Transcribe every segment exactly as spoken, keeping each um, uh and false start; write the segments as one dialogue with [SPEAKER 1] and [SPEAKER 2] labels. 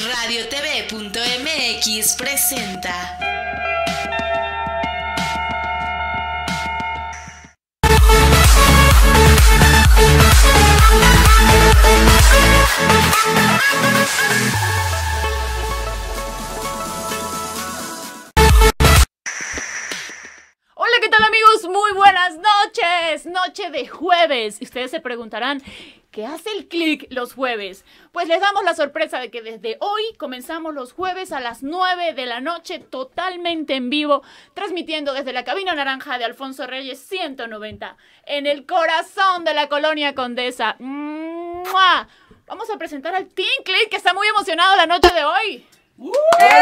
[SPEAKER 1] Radio T V punto M X presenta.
[SPEAKER 2] Hola, ¿qué tal amigos? Muy buenas noches, noche de jueves. Y ustedes se preguntarán, ¿qué hace el click los jueves? Pues les damos la sorpresa de que desde hoy comenzamos los jueves a las nueve de la noche totalmente en vivo, transmitiendo desde la cabina naranja de Alfonso Reyes ciento noventa, en el corazón de la colonia Condesa. ¡Mua! Vamos a presentar al Team Click, que está muy emocionado la noche de hoy.
[SPEAKER 3] ¡Uh!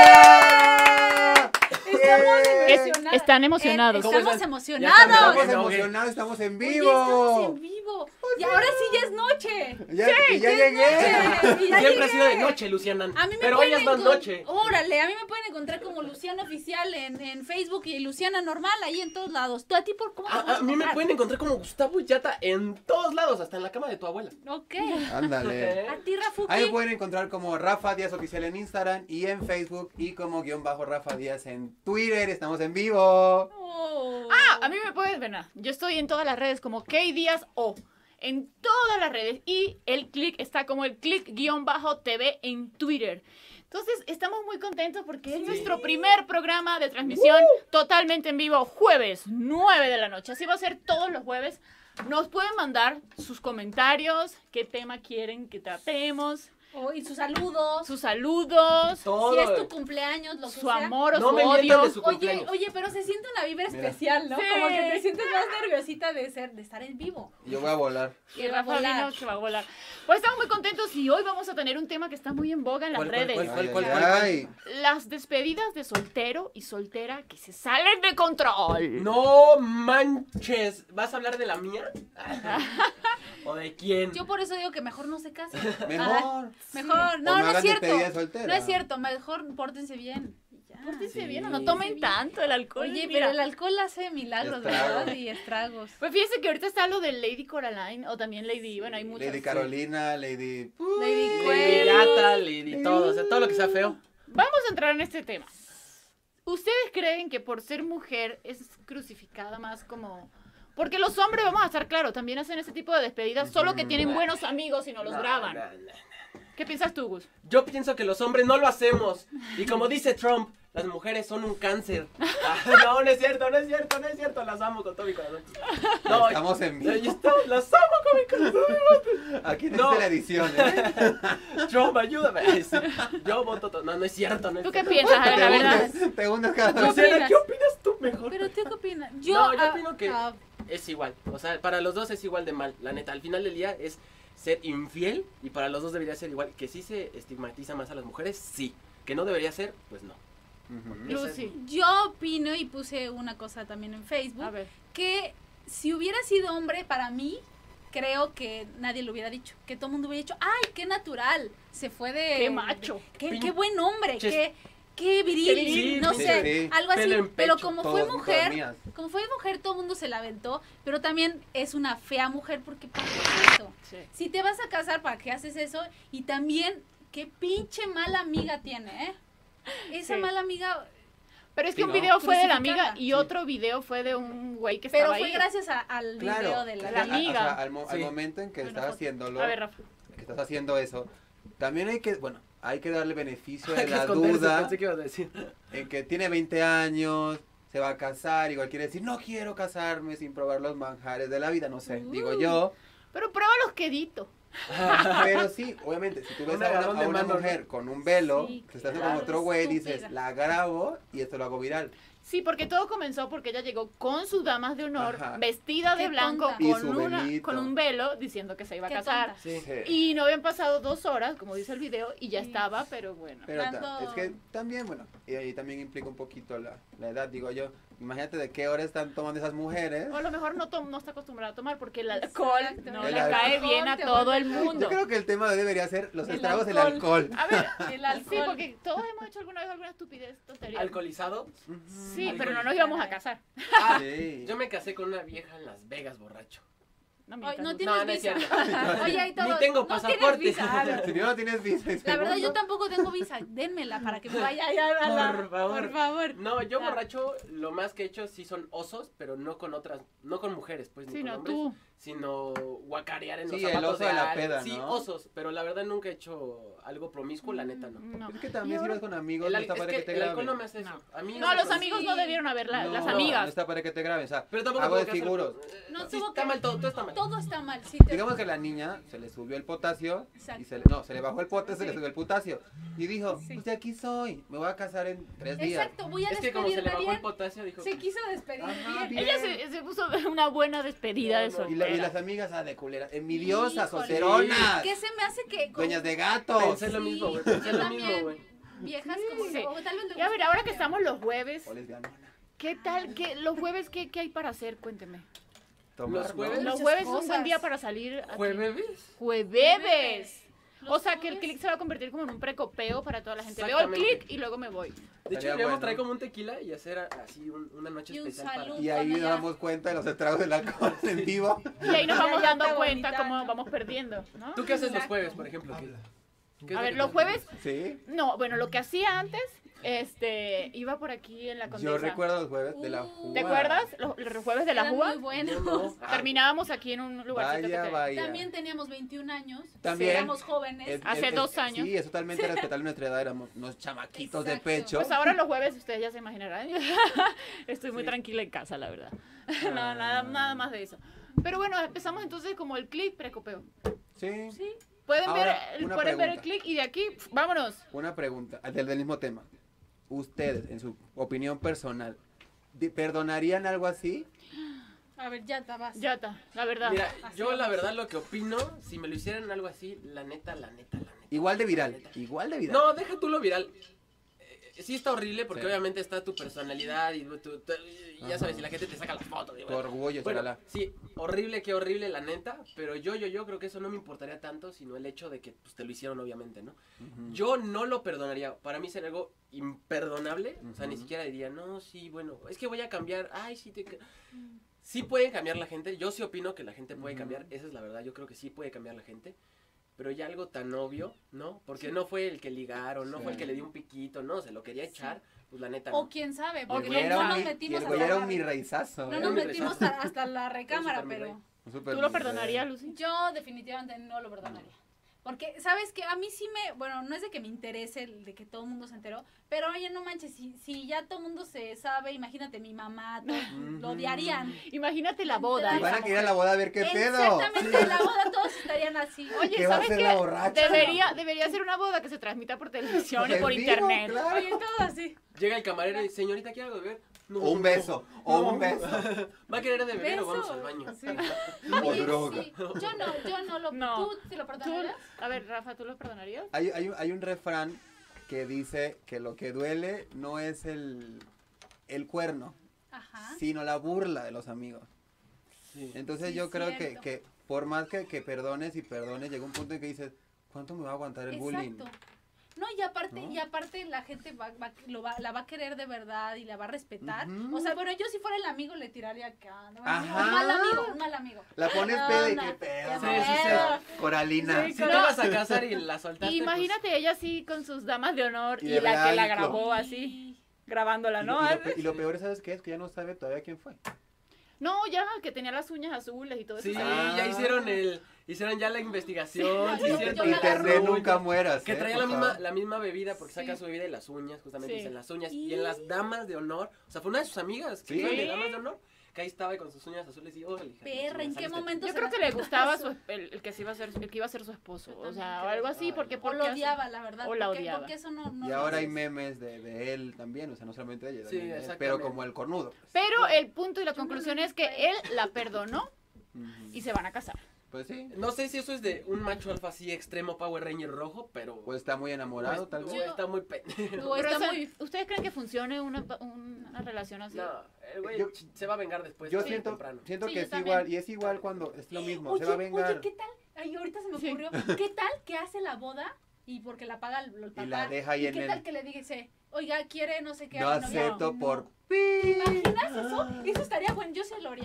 [SPEAKER 4] Estamos
[SPEAKER 2] Es-
[SPEAKER 4] emocionados.
[SPEAKER 2] están emocionados.
[SPEAKER 4] Eh, estamos
[SPEAKER 3] están?
[SPEAKER 4] emocionados.
[SPEAKER 3] Estamos
[SPEAKER 5] emocionados, estamos en
[SPEAKER 4] Oye,
[SPEAKER 5] vivo.
[SPEAKER 4] estamos en vivo. Y ahora sí ya es noche.
[SPEAKER 5] Ya, y ya
[SPEAKER 4] ya es
[SPEAKER 5] llegué.
[SPEAKER 4] noche. Y ya
[SPEAKER 3] Siempre
[SPEAKER 4] llegué.
[SPEAKER 3] ha sido de noche, Luciana.
[SPEAKER 4] A mí me
[SPEAKER 3] Pero hoy
[SPEAKER 4] pueden
[SPEAKER 3] es más
[SPEAKER 4] encon-
[SPEAKER 3] noche.
[SPEAKER 4] Órale, a mí me pueden encontrar como Luciana Oficial en, en Facebook y Luciana Normal ahí en todos lados. ¿Tú a ti por cómo te
[SPEAKER 3] A,
[SPEAKER 4] puedes
[SPEAKER 3] a mí me
[SPEAKER 4] encontrar?
[SPEAKER 3] pueden encontrar como Gustavo Yata en todos lados, hasta en la cama de tu abuela.
[SPEAKER 4] Ok.
[SPEAKER 5] Ándale.
[SPEAKER 4] A ti, Rafuki.
[SPEAKER 5] Ahí me pueden encontrar como Rafa Díaz Oficial en Instagram y en Facebook y como guión bajo Rafa Díaz en Twitter. Estamos en vivo.
[SPEAKER 4] Oh.
[SPEAKER 2] Ah, a mí me puedes ver. nada. Yo estoy en todas las redes como K Díaz O. En todas las redes. Y el click está como el click-T V en Twitter. Entonces, estamos muy contentos porque es nuestro primer programa de transmisión totalmente en vivo, jueves, nueve de la noche. Así va a ser todos los jueves. Nos pueden mandar sus comentarios, qué tema quieren que tratemos,
[SPEAKER 4] Oh, y sus saludos.
[SPEAKER 2] sus saludos,
[SPEAKER 3] Todo.
[SPEAKER 4] Si es tu cumpleaños, lo que
[SPEAKER 2] su
[SPEAKER 4] sea.
[SPEAKER 2] amor o
[SPEAKER 3] No
[SPEAKER 2] su
[SPEAKER 3] me mientan
[SPEAKER 2] odio.
[SPEAKER 3] de su
[SPEAKER 4] Oye,
[SPEAKER 3] cumpleaños.
[SPEAKER 4] oye, pero se siente una vibra
[SPEAKER 5] Mira.
[SPEAKER 4] especial, ¿no?
[SPEAKER 2] Sí.
[SPEAKER 4] Como que te sientes más nerviosita de ser, de estar en vivo.
[SPEAKER 5] Yo voy a volar.
[SPEAKER 2] Y Rafa vino que va a volar. Pues estamos muy contentos y hoy vamos a tener un tema que está muy en boga en las
[SPEAKER 3] ¿Cuál, cuál,
[SPEAKER 2] redes.
[SPEAKER 3] cuál,
[SPEAKER 5] Ay,
[SPEAKER 3] cuál,
[SPEAKER 5] ay,
[SPEAKER 3] cuál,
[SPEAKER 5] ay.
[SPEAKER 2] Las despedidas de soltero y soltera que se salen de control.
[SPEAKER 3] No manches. ¿Vas a hablar de la mía? ¿O de quién?
[SPEAKER 4] Yo por eso digo que mejor no se casen.
[SPEAKER 5] Mejor.
[SPEAKER 4] Mejor,
[SPEAKER 5] O
[SPEAKER 4] no, no es
[SPEAKER 5] hagan
[SPEAKER 4] cierto.
[SPEAKER 5] despedida soltera.
[SPEAKER 4] No es cierto, mejor pórtense bien. y ya.
[SPEAKER 2] Pórtense
[SPEAKER 3] Sí.
[SPEAKER 2] bien o no tomen tanto el alcohol.
[SPEAKER 4] Oye,
[SPEAKER 2] mira.
[SPEAKER 4] pero el alcohol hace milagros,
[SPEAKER 5] Estragos.
[SPEAKER 4] ¿verdad? Y estragos.
[SPEAKER 2] Pues fíjense que ahorita está lo de Lady Coraline o también Lady, bueno, hay muchas.
[SPEAKER 5] Lady Carolina, Lady...
[SPEAKER 4] Lady
[SPEAKER 3] Lady
[SPEAKER 4] Queen.
[SPEAKER 3] Gata, Lady todo, o sea, todo lo que sea feo.
[SPEAKER 2] Vamos a entrar en este tema. ¿Ustedes creen que por ser mujer es crucificada más como...? Porque los hombres, vamos a estar claros, también hacen ese tipo de despedidas, solo que tienen buenos amigos y no los
[SPEAKER 3] No,
[SPEAKER 2] graban.
[SPEAKER 3] no, no.
[SPEAKER 2] ¿Qué piensas tú, Gus?
[SPEAKER 3] Yo pienso que los hombres no lo hacemos. Y como dice Trump, las mujeres son un cáncer. Ah, no, no es cierto, no es cierto, no es cierto. Las amo con todo mi corazón. No,
[SPEAKER 5] Estamos en vivo.
[SPEAKER 3] yo estoy- las amo con mi corazón.
[SPEAKER 5] Aquí
[SPEAKER 3] No.
[SPEAKER 5] necesita la edición, ¿eh?
[SPEAKER 3] Trump, ayúdame. Ay, sí. Yo voto todo. No, no es cierto. No es
[SPEAKER 2] ¿Tú qué
[SPEAKER 3] cierto.
[SPEAKER 2] piensas? A ver, la
[SPEAKER 5] Te
[SPEAKER 2] verdad.
[SPEAKER 5] hundes, te hundes cada
[SPEAKER 4] ¿Qué
[SPEAKER 5] vez.
[SPEAKER 3] Luciana,
[SPEAKER 4] opinas?
[SPEAKER 3] ¿qué opinas tú mejor?
[SPEAKER 4] Pero ¿tú qué opinas? Yo,
[SPEAKER 3] No, yo
[SPEAKER 4] ah,
[SPEAKER 3] opino que-
[SPEAKER 4] ah,
[SPEAKER 3] Es igual. O sea, para los dos es igual de mal. La neta, al final del día es ser infiel y para los dos debería ser igual. Que sí se estigmatiza más a las mujeres, sí. Que no debería ser, pues no.
[SPEAKER 5] Ujú.
[SPEAKER 2] Lucy,
[SPEAKER 4] yo opino y puse una cosa también en Facebook.
[SPEAKER 2] a ver.
[SPEAKER 4] Que si hubiera sido hombre, para mí, creo que nadie lo hubiera dicho. Que todo el mundo hubiera dicho, ¡ay, qué natural! Se fue de...
[SPEAKER 2] ¡Qué macho!
[SPEAKER 4] de- qué,
[SPEAKER 3] Pin-
[SPEAKER 4] qué buen hombre!
[SPEAKER 3] Ches-
[SPEAKER 4] ¡Qué, qué viril!
[SPEAKER 2] Qué viril,
[SPEAKER 4] no
[SPEAKER 3] sí,
[SPEAKER 4] sé,
[SPEAKER 5] sí.
[SPEAKER 4] algo así.
[SPEAKER 3] Pelo en
[SPEAKER 4] Pero
[SPEAKER 3] pecho,
[SPEAKER 4] como
[SPEAKER 5] Todos-
[SPEAKER 4] fue
[SPEAKER 5] todas
[SPEAKER 4] mujer,
[SPEAKER 5] mías.
[SPEAKER 4] como fue mujer, todo el mundo se la aventó. Pero también es una fea mujer porque ¿para qué eso?
[SPEAKER 2] Sí.
[SPEAKER 4] Si te vas a casar, ¿para qué haces eso? Y también, qué pinche mala amiga tiene, ¿eh? Esa
[SPEAKER 2] Sí.
[SPEAKER 4] mala amiga...
[SPEAKER 2] Pero es que
[SPEAKER 5] Sí,
[SPEAKER 2] un
[SPEAKER 5] ¿no?
[SPEAKER 2] video fue de la amiga
[SPEAKER 4] Crucificada.
[SPEAKER 2] y
[SPEAKER 5] Sí.
[SPEAKER 2] otro video fue de un güey que
[SPEAKER 4] Pero
[SPEAKER 2] estaba
[SPEAKER 4] fue
[SPEAKER 2] ahí.
[SPEAKER 4] gracias a- al
[SPEAKER 5] Claro,
[SPEAKER 4] video de la,
[SPEAKER 2] la
[SPEAKER 5] a- a-
[SPEAKER 2] amiga.
[SPEAKER 5] o sea, al, mo- al
[SPEAKER 3] Sí.
[SPEAKER 5] momento en que
[SPEAKER 2] Bueno,
[SPEAKER 5] estás
[SPEAKER 2] Rafa.
[SPEAKER 5] haciéndolo,
[SPEAKER 2] A ver, Rafa.
[SPEAKER 5] que estás haciendo eso, también hay que, bueno, hay que darle beneficio
[SPEAKER 3] Hay
[SPEAKER 5] de
[SPEAKER 3] que
[SPEAKER 5] la
[SPEAKER 3] esconderse,
[SPEAKER 5] duda
[SPEAKER 3] pensé que ibas a decir.
[SPEAKER 5] en que tiene veinte años, se va a casar, igual quiere decir, no quiero casarme sin probar los manjares de la vida, no sé,
[SPEAKER 4] Uh.
[SPEAKER 5] digo yo.
[SPEAKER 2] Pero prueba los queditos.
[SPEAKER 5] Pero sí, obviamente, si tú ves
[SPEAKER 3] Un
[SPEAKER 5] a una,
[SPEAKER 3] agarrón
[SPEAKER 5] a
[SPEAKER 3] de
[SPEAKER 5] una
[SPEAKER 3] mano,
[SPEAKER 5] mujer con un velo,
[SPEAKER 4] Sí,
[SPEAKER 5] que está
[SPEAKER 4] claro,
[SPEAKER 5] con otro güey, dices,
[SPEAKER 4] estúpida.
[SPEAKER 5] la grabo y esto lo hago viral.
[SPEAKER 2] Sí, porque todo comenzó porque ella llegó con sus damas de honor,
[SPEAKER 5] Ajá.
[SPEAKER 2] vestida de
[SPEAKER 4] Qué
[SPEAKER 2] blanco,
[SPEAKER 4] tonta.
[SPEAKER 5] Y
[SPEAKER 2] con,
[SPEAKER 5] su
[SPEAKER 2] una,
[SPEAKER 5] velito.
[SPEAKER 2] con un velo, diciendo que se iba a
[SPEAKER 4] Qué
[SPEAKER 2] casar.
[SPEAKER 4] tonta.
[SPEAKER 3] Sí.
[SPEAKER 2] Y no habían pasado dos horas, como dice el video, y ya
[SPEAKER 4] Sí.
[SPEAKER 2] estaba, pero bueno.
[SPEAKER 5] Pero ta-
[SPEAKER 4] Tanto-
[SPEAKER 5] es que también, bueno, y ahí también implica un poquito la, la edad, digo yo. Imagínate de qué hora están tomando esas mujeres.
[SPEAKER 2] O a lo mejor no, tom- no está acostumbrada a tomar porque el alcohol
[SPEAKER 4] Exacto.
[SPEAKER 2] no
[SPEAKER 5] El
[SPEAKER 2] le cae
[SPEAKER 4] alcohol
[SPEAKER 2] bien a
[SPEAKER 4] te
[SPEAKER 2] todo
[SPEAKER 4] vuelve
[SPEAKER 2] el
[SPEAKER 4] loco.
[SPEAKER 2] mundo.
[SPEAKER 5] Yo creo que el tema de hoy debería ser los
[SPEAKER 4] El
[SPEAKER 5] estragos del
[SPEAKER 4] alcohol.
[SPEAKER 5] alcohol.
[SPEAKER 2] A ver,
[SPEAKER 4] El
[SPEAKER 2] sí,
[SPEAKER 4] alcohol.
[SPEAKER 2] porque todos hemos hecho alguna vez alguna estupidez, tontería.
[SPEAKER 3] ¿Alcoholizado?
[SPEAKER 2] Sí,
[SPEAKER 3] Alcohol.
[SPEAKER 2] pero no nos íbamos a casar.
[SPEAKER 3] Ah,
[SPEAKER 5] Sí.
[SPEAKER 3] yo me casé con una vieja en Las Vegas, borracho.
[SPEAKER 2] No,
[SPEAKER 4] Ay,
[SPEAKER 2] mientas,
[SPEAKER 4] no
[SPEAKER 2] Luz.
[SPEAKER 4] tienes
[SPEAKER 3] No, no es
[SPEAKER 4] visa.
[SPEAKER 3] cierto.
[SPEAKER 4] Oye, ahí todo.
[SPEAKER 3] Ni tengo
[SPEAKER 4] no
[SPEAKER 3] pasaporte.
[SPEAKER 4] tienes visa.
[SPEAKER 5] Si no tienes visa y
[SPEAKER 4] La verdad, yo
[SPEAKER 5] segundo,
[SPEAKER 4] tampoco tengo visa. Dénmela para que me vaya allá a la-
[SPEAKER 3] Por favor.
[SPEAKER 4] Por favor.
[SPEAKER 3] No, yo
[SPEAKER 4] Ah.
[SPEAKER 3] borracho, lo más que he hecho sí son osos, pero no con otras, no con mujeres, pues, ni
[SPEAKER 2] Sí,
[SPEAKER 3] con
[SPEAKER 2] no,
[SPEAKER 3] hombres,
[SPEAKER 2] tú.
[SPEAKER 3] sino guacarear en
[SPEAKER 5] Sí,
[SPEAKER 3] los
[SPEAKER 5] el
[SPEAKER 3] zapatos
[SPEAKER 5] oso de la
[SPEAKER 3] alguien.
[SPEAKER 5] peda,
[SPEAKER 3] Sí,
[SPEAKER 5] ¿no?
[SPEAKER 3] osos, pero la verdad nunca he hecho algo promiscuo, la neta no.
[SPEAKER 2] No.
[SPEAKER 5] Es que también
[SPEAKER 2] Y
[SPEAKER 5] si
[SPEAKER 2] ahora-
[SPEAKER 5] vas con amigos,
[SPEAKER 3] El,
[SPEAKER 5] no
[SPEAKER 3] al-
[SPEAKER 5] está
[SPEAKER 3] es
[SPEAKER 5] padre
[SPEAKER 3] que
[SPEAKER 5] que te
[SPEAKER 3] el alcohol no
[SPEAKER 5] graben.
[SPEAKER 3] me hace eso. A mí
[SPEAKER 2] No, los
[SPEAKER 3] me-
[SPEAKER 2] amigos no
[SPEAKER 4] Sí.
[SPEAKER 2] debieron haberla,
[SPEAKER 5] No,
[SPEAKER 2] las
[SPEAKER 5] No
[SPEAKER 2] amigas.
[SPEAKER 5] está padre que te graben, o sea,
[SPEAKER 3] Pero tampoco
[SPEAKER 5] hago
[SPEAKER 3] tuvo
[SPEAKER 5] de
[SPEAKER 3] que hacer-
[SPEAKER 5] figuros.
[SPEAKER 4] No
[SPEAKER 3] Sí,
[SPEAKER 4] tuvo
[SPEAKER 3] está
[SPEAKER 4] que-
[SPEAKER 3] mal todo, todo está mal.
[SPEAKER 4] Todo está mal. Sí, te-
[SPEAKER 5] Digamos que la niña se le subió el potasio
[SPEAKER 4] Exacto.
[SPEAKER 5] y se le, no, se le bajó el potasio, se le
[SPEAKER 4] Sí.
[SPEAKER 5] subió el potasio y dijo,
[SPEAKER 4] Sí.
[SPEAKER 5] pues de aquí soy, me voy a casar en tres días.
[SPEAKER 4] Exacto, voy a
[SPEAKER 3] Es que como se le
[SPEAKER 4] despedirme
[SPEAKER 3] bajó el
[SPEAKER 4] bien.
[SPEAKER 3] potasio, dijo.
[SPEAKER 4] Se quiso despedir
[SPEAKER 5] Ajá,
[SPEAKER 4] bien.
[SPEAKER 5] bien.
[SPEAKER 2] Ella se, se puso una buena despedida de
[SPEAKER 3] No, no.
[SPEAKER 5] Y, la- y
[SPEAKER 2] soltera.
[SPEAKER 5] las amigas, ah, de culeras, envidiosas,
[SPEAKER 4] Híjole.
[SPEAKER 5] solteronas,
[SPEAKER 4] ¿Qué se me hace que con-
[SPEAKER 5] dueñas de gatos.
[SPEAKER 3] Pensé lo mismo, güey, pensé
[SPEAKER 4] yo
[SPEAKER 3] lo
[SPEAKER 4] también.
[SPEAKER 3] mismo, güey.
[SPEAKER 4] Viejas como
[SPEAKER 2] Sí.
[SPEAKER 4] o tal vez le
[SPEAKER 2] Y a ver,
[SPEAKER 4] gusta
[SPEAKER 2] ahora que
[SPEAKER 4] que-
[SPEAKER 2] estamos los jueves,
[SPEAKER 5] O lesbiana.
[SPEAKER 2] ¿qué tal? ¿Qué, los jueves, ¿qué, qué hay para hacer? Cuénteme.
[SPEAKER 5] Tomar,
[SPEAKER 3] Los
[SPEAKER 5] ¿no?
[SPEAKER 3] jueves-
[SPEAKER 2] Los
[SPEAKER 4] Muchas
[SPEAKER 2] jueves es un
[SPEAKER 4] cosas.
[SPEAKER 2] buen día para salir. aquí.
[SPEAKER 3] ¿Jueves?
[SPEAKER 2] Jueves. O
[SPEAKER 4] Los
[SPEAKER 2] sea, que el
[SPEAKER 4] jueves-
[SPEAKER 2] click se va a convertir como en un precopeo para toda la gente. Veo el
[SPEAKER 3] Exactamente.
[SPEAKER 2] click y luego me voy.
[SPEAKER 3] De hecho,
[SPEAKER 5] Estaría
[SPEAKER 3] deberíamos
[SPEAKER 5] bueno.
[SPEAKER 3] traer como un tequila y hacer a- así un- una noche
[SPEAKER 4] Y un
[SPEAKER 3] especial para...
[SPEAKER 4] salud.
[SPEAKER 5] Y ahí
[SPEAKER 4] Cuando
[SPEAKER 5] nos
[SPEAKER 4] ya-
[SPEAKER 5] damos cuenta de los estragos del alcohol en vivo.
[SPEAKER 2] Y ahí nos
[SPEAKER 4] Ya,
[SPEAKER 2] vamos
[SPEAKER 4] ya
[SPEAKER 2] dando
[SPEAKER 4] está
[SPEAKER 2] cuenta
[SPEAKER 4] bonita,
[SPEAKER 2] cómo
[SPEAKER 4] ¿no?
[SPEAKER 2] vamos perdiendo, ¿no?
[SPEAKER 3] ¿Tú qué haces los
[SPEAKER 4] Exacto.
[SPEAKER 3] jueves, por ejemplo? ¿Qué- qué es
[SPEAKER 2] A
[SPEAKER 3] lo
[SPEAKER 2] ver,
[SPEAKER 3] que
[SPEAKER 2] los
[SPEAKER 3] te-
[SPEAKER 2] jueves,
[SPEAKER 5] ¿Sí?
[SPEAKER 2] no, bueno, lo que hacía antes, este, iba por aquí en la Condesa.
[SPEAKER 5] Yo recuerdo los jueves de la
[SPEAKER 4] Uh,
[SPEAKER 5] Juga.
[SPEAKER 2] ¿Te acuerdas? Los, los jueves de la
[SPEAKER 4] Eran
[SPEAKER 2] Juga.
[SPEAKER 4] muy buenos.
[SPEAKER 3] Yo no. Ah,
[SPEAKER 2] Terminábamos aquí en un lugarcito
[SPEAKER 5] Vaya,
[SPEAKER 2] que te-
[SPEAKER 5] vaya.
[SPEAKER 4] También teníamos veintiún años.
[SPEAKER 5] También.
[SPEAKER 4] Éramos jóvenes.
[SPEAKER 5] Es-
[SPEAKER 2] Hace
[SPEAKER 5] es-
[SPEAKER 2] dos
[SPEAKER 5] es-
[SPEAKER 2] años.
[SPEAKER 5] Sí, es totalmente respetable nuestra edad, éramos unos chamaquitos de
[SPEAKER 4] Exacto.
[SPEAKER 5] pecho.
[SPEAKER 2] Pues ahora los jueves ustedes ya se imaginarán. Estoy muy
[SPEAKER 3] Sí.
[SPEAKER 2] tranquila en casa, la verdad. No, nada, nada más de eso. Pero bueno, empezamos entonces como el click precopeo.
[SPEAKER 5] Sí.
[SPEAKER 4] Sí.
[SPEAKER 2] Pueden,
[SPEAKER 5] Ahora,
[SPEAKER 2] ver, el-
[SPEAKER 5] una
[SPEAKER 2] pueden ver el
[SPEAKER 5] pregunta.
[SPEAKER 2] click y de aquí, pf, vámonos.
[SPEAKER 5] Una pregunta, del, del mismo tema. Ustedes, en su opinión personal, ¿de- ¿perdonarían algo así?
[SPEAKER 4] A ver, ya estabas.
[SPEAKER 2] Ya está, la verdad.
[SPEAKER 3] Mira,
[SPEAKER 4] Así
[SPEAKER 3] yo la
[SPEAKER 4] vamos.
[SPEAKER 3] verdad lo que opino, si me lo hicieran algo así, la neta, la neta, la neta.
[SPEAKER 5] Igual de
[SPEAKER 3] la
[SPEAKER 5] viral,
[SPEAKER 3] neta.
[SPEAKER 5] igual de viral.
[SPEAKER 3] No, deja tú lo viral. Eh, Sí está horrible porque
[SPEAKER 5] Sí.
[SPEAKER 3] obviamente está tu personalidad y tu, tu- y ya
[SPEAKER 5] Ajá.
[SPEAKER 3] sabes, y la gente te saca las fotos. y
[SPEAKER 5] Tu
[SPEAKER 3] bueno.
[SPEAKER 5] orgullo,
[SPEAKER 3] Bueno,
[SPEAKER 5] chalala.
[SPEAKER 3] sí, horrible, qué horrible la neta, pero yo, yo, yo creo que eso no me importaría tanto, sino el hecho de que pues, te lo hicieron obviamente, ¿no?
[SPEAKER 5] Ujú.
[SPEAKER 3] Yo no lo perdonaría, para mí sería algo imperdonable, o sea, ni
[SPEAKER 5] Ujú.
[SPEAKER 3] siquiera diría, no, sí, bueno, es que voy a cambiar, ay, sí, te... ca-". Sí pueden cambiar la gente, yo sí opino que la gente puede
[SPEAKER 5] Ujú.
[SPEAKER 3] cambiar, esa es la verdad, yo creo que sí puede cambiar la gente, pero ya algo tan obvio, ¿no? Porque no fue el que ligaron, no
[SPEAKER 5] Sí.
[SPEAKER 3] fue el que le dio un piquito, no, se lo quería echar, pues la neta
[SPEAKER 4] O
[SPEAKER 3] no.
[SPEAKER 4] quién sabe,
[SPEAKER 5] Y el
[SPEAKER 4] porque
[SPEAKER 5] güey era
[SPEAKER 4] no
[SPEAKER 5] un
[SPEAKER 4] nos
[SPEAKER 5] mi- y
[SPEAKER 4] metimos
[SPEAKER 5] el
[SPEAKER 4] hasta
[SPEAKER 5] güey era
[SPEAKER 4] la-
[SPEAKER 5] un mi reizazo.
[SPEAKER 4] No
[SPEAKER 5] ¿eh?
[SPEAKER 4] nos
[SPEAKER 3] mi
[SPEAKER 4] metimos
[SPEAKER 3] rey.
[SPEAKER 4] a- hasta la recámara,
[SPEAKER 3] super mi
[SPEAKER 4] pero
[SPEAKER 3] rey.
[SPEAKER 5] Un super
[SPEAKER 2] ¿Tú lo
[SPEAKER 5] mi
[SPEAKER 2] perdonarías,
[SPEAKER 5] rey.
[SPEAKER 2] Lucy?
[SPEAKER 4] yo definitivamente no lo perdonaría. Porque, ¿sabes qué? A mí sí me, bueno, no es de que me interese el de que todo el mundo se enteró, pero oye, no manches, si, si ya todo el mundo se sabe, imagínate mi mamá, todo, lo odiarían.
[SPEAKER 2] Imagínate la boda.
[SPEAKER 5] Y van a
[SPEAKER 2] esa
[SPEAKER 5] querer a la
[SPEAKER 2] mujer.
[SPEAKER 5] boda a ver qué pedo.
[SPEAKER 4] Exactamente, en la boda todos estarían así.
[SPEAKER 2] Oye,
[SPEAKER 5] ¿Qué va a
[SPEAKER 2] ¿sabes
[SPEAKER 5] hacer
[SPEAKER 2] qué?
[SPEAKER 5] la borracha?
[SPEAKER 2] Debería, debería ser una boda que se transmita por televisión y
[SPEAKER 5] En
[SPEAKER 2] por
[SPEAKER 5] vivo,
[SPEAKER 2] internet.
[SPEAKER 5] claro.
[SPEAKER 4] Oye, todo así.
[SPEAKER 3] Llega el camarero y dice, señorita, ¿quiere algo de beber? No,
[SPEAKER 5] O un beso, o un beso.
[SPEAKER 3] ¿Va a querer de beber o vamos
[SPEAKER 4] Beso.
[SPEAKER 3] al baño?
[SPEAKER 4] Sí.
[SPEAKER 5] O
[SPEAKER 4] Oye,
[SPEAKER 5] droga.
[SPEAKER 4] sí. Yo no, yo no lo,
[SPEAKER 2] No.
[SPEAKER 4] ¿tú te lo
[SPEAKER 2] ¿Tú-
[SPEAKER 4] perdonarías?
[SPEAKER 2] a ver, Rafa, ¿tú lo perdonarías?
[SPEAKER 5] Hay, hay, un- hay un refrán que dice que lo que duele no es el, el cuerno,
[SPEAKER 4] Ajá.
[SPEAKER 5] sino la burla de los amigos.
[SPEAKER 3] Sí.
[SPEAKER 5] Entonces
[SPEAKER 4] Sí,
[SPEAKER 5] yo creo que,
[SPEAKER 4] cierto.
[SPEAKER 5] que por más que, que perdones y perdones, llega un punto en que dices, ¿cuánto me va a aguantar el bullying?
[SPEAKER 4] Exacto. No, y aparte,
[SPEAKER 5] ¿No?
[SPEAKER 4] y aparte la gente va, va- lo va, la va a querer de verdad y la va a respetar.
[SPEAKER 5] Ujú.
[SPEAKER 4] O sea, bueno, yo si fuera el amigo le tiraría acá. ¿no?
[SPEAKER 5] Ajá.
[SPEAKER 4] Un mal amigo, un mal amigo.
[SPEAKER 5] La pones
[SPEAKER 4] No,
[SPEAKER 5] peda y
[SPEAKER 4] no.
[SPEAKER 5] qué pedo.
[SPEAKER 4] Sí,
[SPEAKER 5] ¿no?
[SPEAKER 3] sí, sí.
[SPEAKER 5] Coralina.
[SPEAKER 2] Sí,
[SPEAKER 3] Si te vas a casar y la soltaste,
[SPEAKER 2] Imagínate ella así con sus damas de honor
[SPEAKER 5] Y
[SPEAKER 2] y,
[SPEAKER 5] de
[SPEAKER 2] la que la
[SPEAKER 5] blanco.
[SPEAKER 2] grabó así, grabándola,
[SPEAKER 5] Y
[SPEAKER 2] ¿no?
[SPEAKER 5] lo, y lo pe- y lo peor, ¿sabes qué? Es que ya no sabe todavía quién fue.
[SPEAKER 2] No, ya, que tenía las uñas azules y todo
[SPEAKER 3] pues. Sí,
[SPEAKER 2] eso.
[SPEAKER 5] Ah.
[SPEAKER 3] ya hicieron el, hicieron ya la investigación,
[SPEAKER 4] Sí,
[SPEAKER 3] sí,
[SPEAKER 4] yo-
[SPEAKER 3] hicieron
[SPEAKER 4] yo
[SPEAKER 3] toda
[SPEAKER 4] la
[SPEAKER 3] la
[SPEAKER 5] Internet
[SPEAKER 3] ruta.
[SPEAKER 5] nunca mueras.
[SPEAKER 3] Que
[SPEAKER 5] ¿eh?
[SPEAKER 3] traía
[SPEAKER 5] Por
[SPEAKER 3] la misma,
[SPEAKER 5] favor.
[SPEAKER 3] la misma bebida porque saca
[SPEAKER 4] Sí.
[SPEAKER 3] su bebida y las uñas, justamente
[SPEAKER 2] Sí.
[SPEAKER 3] dicen las uñas.
[SPEAKER 4] Y-
[SPEAKER 3] Y en las damas de honor, o sea, fue una de sus amigas, que
[SPEAKER 5] Sí.
[SPEAKER 3] fue de damas de honor, que ahí estaba con sus uñas azules y, órale, hija,
[SPEAKER 4] Perra, ¿en
[SPEAKER 3] saliste.
[SPEAKER 4] qué momento
[SPEAKER 2] Yo
[SPEAKER 4] se
[SPEAKER 2] creo
[SPEAKER 4] las
[SPEAKER 2] que le gustaba
[SPEAKER 4] quitó?
[SPEAKER 2] su, el, el que se iba a ser, el que iba a ser su esposo,
[SPEAKER 4] Yo
[SPEAKER 2] o
[SPEAKER 4] también
[SPEAKER 2] sea, o
[SPEAKER 4] creo.
[SPEAKER 2] algo así,
[SPEAKER 3] Ay,
[SPEAKER 2] porque
[SPEAKER 3] no.
[SPEAKER 4] O
[SPEAKER 2] porque
[SPEAKER 4] lo
[SPEAKER 2] hace-
[SPEAKER 4] odiaba, la verdad.
[SPEAKER 2] O la
[SPEAKER 4] porque,
[SPEAKER 2] odiaba.
[SPEAKER 4] porque eso no, no
[SPEAKER 5] Y
[SPEAKER 4] lo
[SPEAKER 5] ahora hay
[SPEAKER 4] haces.
[SPEAKER 5] memes de, de él también, o sea, no solamente de ella,
[SPEAKER 3] Sí,
[SPEAKER 5] también de él,
[SPEAKER 3] exactamente.
[SPEAKER 5] pero como el cornudo. pues.
[SPEAKER 2] Pero el punto y la
[SPEAKER 4] Yo no
[SPEAKER 2] conclusión
[SPEAKER 4] lo
[SPEAKER 2] es que
[SPEAKER 4] sé.
[SPEAKER 2] él la perdonó
[SPEAKER 5] Ujú.
[SPEAKER 2] y se van a casar.
[SPEAKER 5] Pues sí,
[SPEAKER 3] No sé si eso es de un macho alfa así extremo Power Ranger rojo, pero...
[SPEAKER 5] pues está muy enamorado, tal vez.
[SPEAKER 3] o está muy pendejo.
[SPEAKER 4] O
[SPEAKER 2] Pero,
[SPEAKER 4] está
[SPEAKER 2] o sea,
[SPEAKER 4] muy-
[SPEAKER 2] ¿ustedes creen que funcione una, una relación así?
[SPEAKER 3] No, el güey
[SPEAKER 5] Yo-
[SPEAKER 3] se va a vengar después.
[SPEAKER 5] Yo
[SPEAKER 3] tarde o
[SPEAKER 5] siento,
[SPEAKER 3] temprano.
[SPEAKER 5] siento
[SPEAKER 4] Sí,
[SPEAKER 5] que
[SPEAKER 4] yo
[SPEAKER 5] es
[SPEAKER 4] también.
[SPEAKER 5] igual, y es igual cuando es lo mismo,
[SPEAKER 4] Oye,
[SPEAKER 5] se va a vengar.
[SPEAKER 4] oye, ¿qué tal? Ay, ahorita se me
[SPEAKER 2] Sí.
[SPEAKER 4] ocurrió. ¿Qué tal que hace la boda y porque la paga el, el papá?
[SPEAKER 5] Y la deja ahí
[SPEAKER 4] ¿Y
[SPEAKER 5] en
[SPEAKER 4] qué
[SPEAKER 5] el-
[SPEAKER 4] tal que le dice, oiga, quiere no sé qué?
[SPEAKER 5] No
[SPEAKER 4] a mi novia?
[SPEAKER 5] acepto
[SPEAKER 4] No.
[SPEAKER 5] por...
[SPEAKER 4] ¿Te imaginas eso? Eso estaría bueno, yo se lo haría.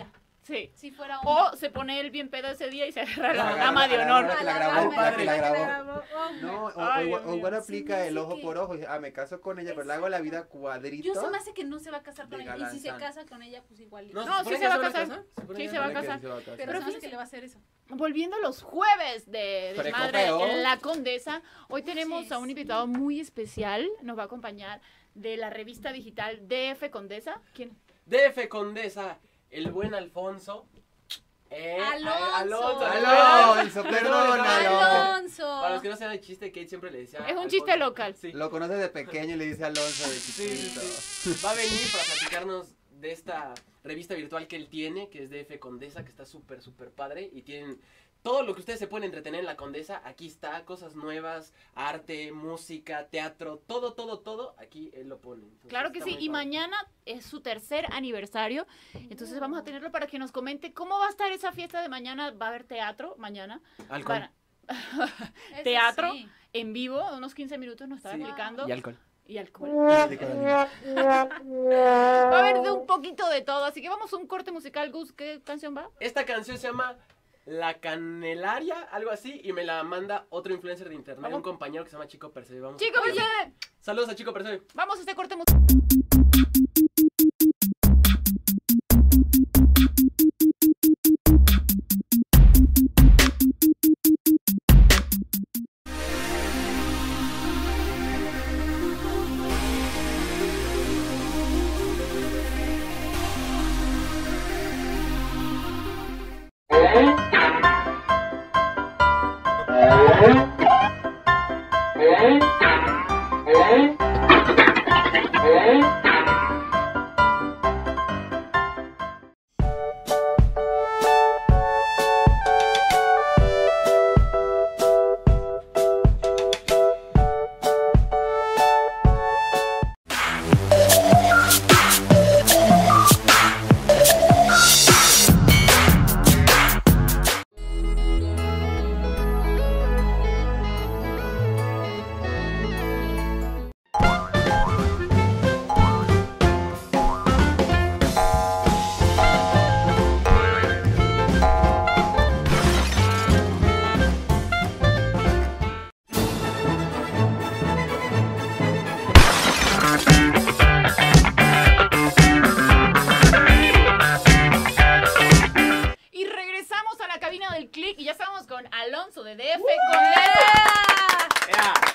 [SPEAKER 2] Sí.
[SPEAKER 4] Si fuera hombre.
[SPEAKER 2] O se pone él bien pedo ese día y se agarra a la
[SPEAKER 5] Agarra
[SPEAKER 2] dama
[SPEAKER 5] a
[SPEAKER 2] de
[SPEAKER 5] la
[SPEAKER 2] honor.
[SPEAKER 5] dama que la
[SPEAKER 4] A
[SPEAKER 5] grabó,
[SPEAKER 4] dama,
[SPEAKER 5] la que la grabó.
[SPEAKER 4] hombre.
[SPEAKER 5] No, o,
[SPEAKER 2] Ay,
[SPEAKER 5] o-
[SPEAKER 2] Dios
[SPEAKER 5] o
[SPEAKER 2] mío.
[SPEAKER 5] igual
[SPEAKER 4] Se
[SPEAKER 5] aplica
[SPEAKER 4] me hace
[SPEAKER 5] el ojo
[SPEAKER 4] que-
[SPEAKER 5] por ojo. y dice, ah, me caso con ella, pero le hago la vida cuadrito.
[SPEAKER 4] Yo se me hace que no se va a casar con
[SPEAKER 5] De
[SPEAKER 4] ella. Y si se
[SPEAKER 5] Galanzán.
[SPEAKER 4] casa con ella, pues igual.
[SPEAKER 3] No,
[SPEAKER 2] No,
[SPEAKER 3] ¿se supone
[SPEAKER 2] sí
[SPEAKER 3] que
[SPEAKER 2] se va a
[SPEAKER 3] van
[SPEAKER 2] casar.
[SPEAKER 3] supone
[SPEAKER 2] Sí,
[SPEAKER 3] que
[SPEAKER 2] se va a
[SPEAKER 5] Supone que
[SPEAKER 2] casar.
[SPEAKER 5] sí se va a casar.
[SPEAKER 4] Pero
[SPEAKER 2] Pero
[SPEAKER 4] se me hace
[SPEAKER 2] fíjense-
[SPEAKER 4] que le va a hacer eso.
[SPEAKER 2] Volviendo a los jueves de Desmadre
[SPEAKER 5] Frecopeo.
[SPEAKER 2] en La Condesa, hoy tenemos a un
[SPEAKER 4] Sí.
[SPEAKER 2] invitado muy especial. Nos va a acompañar de la revista digital D F Condesa. ¿Quién?
[SPEAKER 3] D F Condesa, el buen Alfonso. Eh,
[SPEAKER 4] Alonso.
[SPEAKER 3] Alonso.
[SPEAKER 5] Alonso, perdónalo.
[SPEAKER 4] Alonso.
[SPEAKER 3] Para los que no saben el chiste, Kate siempre le decía.
[SPEAKER 2] Es un
[SPEAKER 3] Alfonso.
[SPEAKER 2] chiste local.
[SPEAKER 3] Sí.
[SPEAKER 5] Lo conoce de pequeño y le dice Alonso de
[SPEAKER 3] Sí, sí,
[SPEAKER 5] chiquito.
[SPEAKER 3] sí. Va a venir para platicarnos de esta revista virtual que él tiene, que es D F Condesa, que está súper, súper padre. Y tienen todo lo que ustedes se pueden entretener en la Condesa. Aquí está, cosas nuevas, arte, música, teatro, todo, todo, todo. Aquí él lo pone. Entonces,
[SPEAKER 2] Claro que
[SPEAKER 3] está
[SPEAKER 2] sí,
[SPEAKER 3] muy
[SPEAKER 2] y
[SPEAKER 3] padre.
[SPEAKER 2] mañana es su tercer aniversario, entonces vamos a tenerlo para que nos comente cómo va a estar esa fiesta de mañana. Va a haber teatro maña
[SPEAKER 3] Alcohol.
[SPEAKER 2] Van a-
[SPEAKER 4] Eso
[SPEAKER 2] teatro.
[SPEAKER 4] sí.
[SPEAKER 2] en vivo, unos quince minutos nos estaba
[SPEAKER 3] Sí.
[SPEAKER 2] explicando.
[SPEAKER 3] Y alcohol.
[SPEAKER 2] Y alcohol. Va a haber de un poquito de todo, así que vamos a un corte musical. Gus, ¿qué canción va?
[SPEAKER 3] Esta canción se llama La Canelaria, algo así, y me la manda otro influencer de internet,
[SPEAKER 2] Vamos.
[SPEAKER 3] un compañero que se llama Chico Percebe. Vamos.
[SPEAKER 2] Chicos,
[SPEAKER 3] Oye,
[SPEAKER 2] oye,
[SPEAKER 3] saludos a Chico Percebe.
[SPEAKER 2] vamos a este corte musical. Y regresamos a la cabina del click y ya estamos con Alonso de D F Condesa.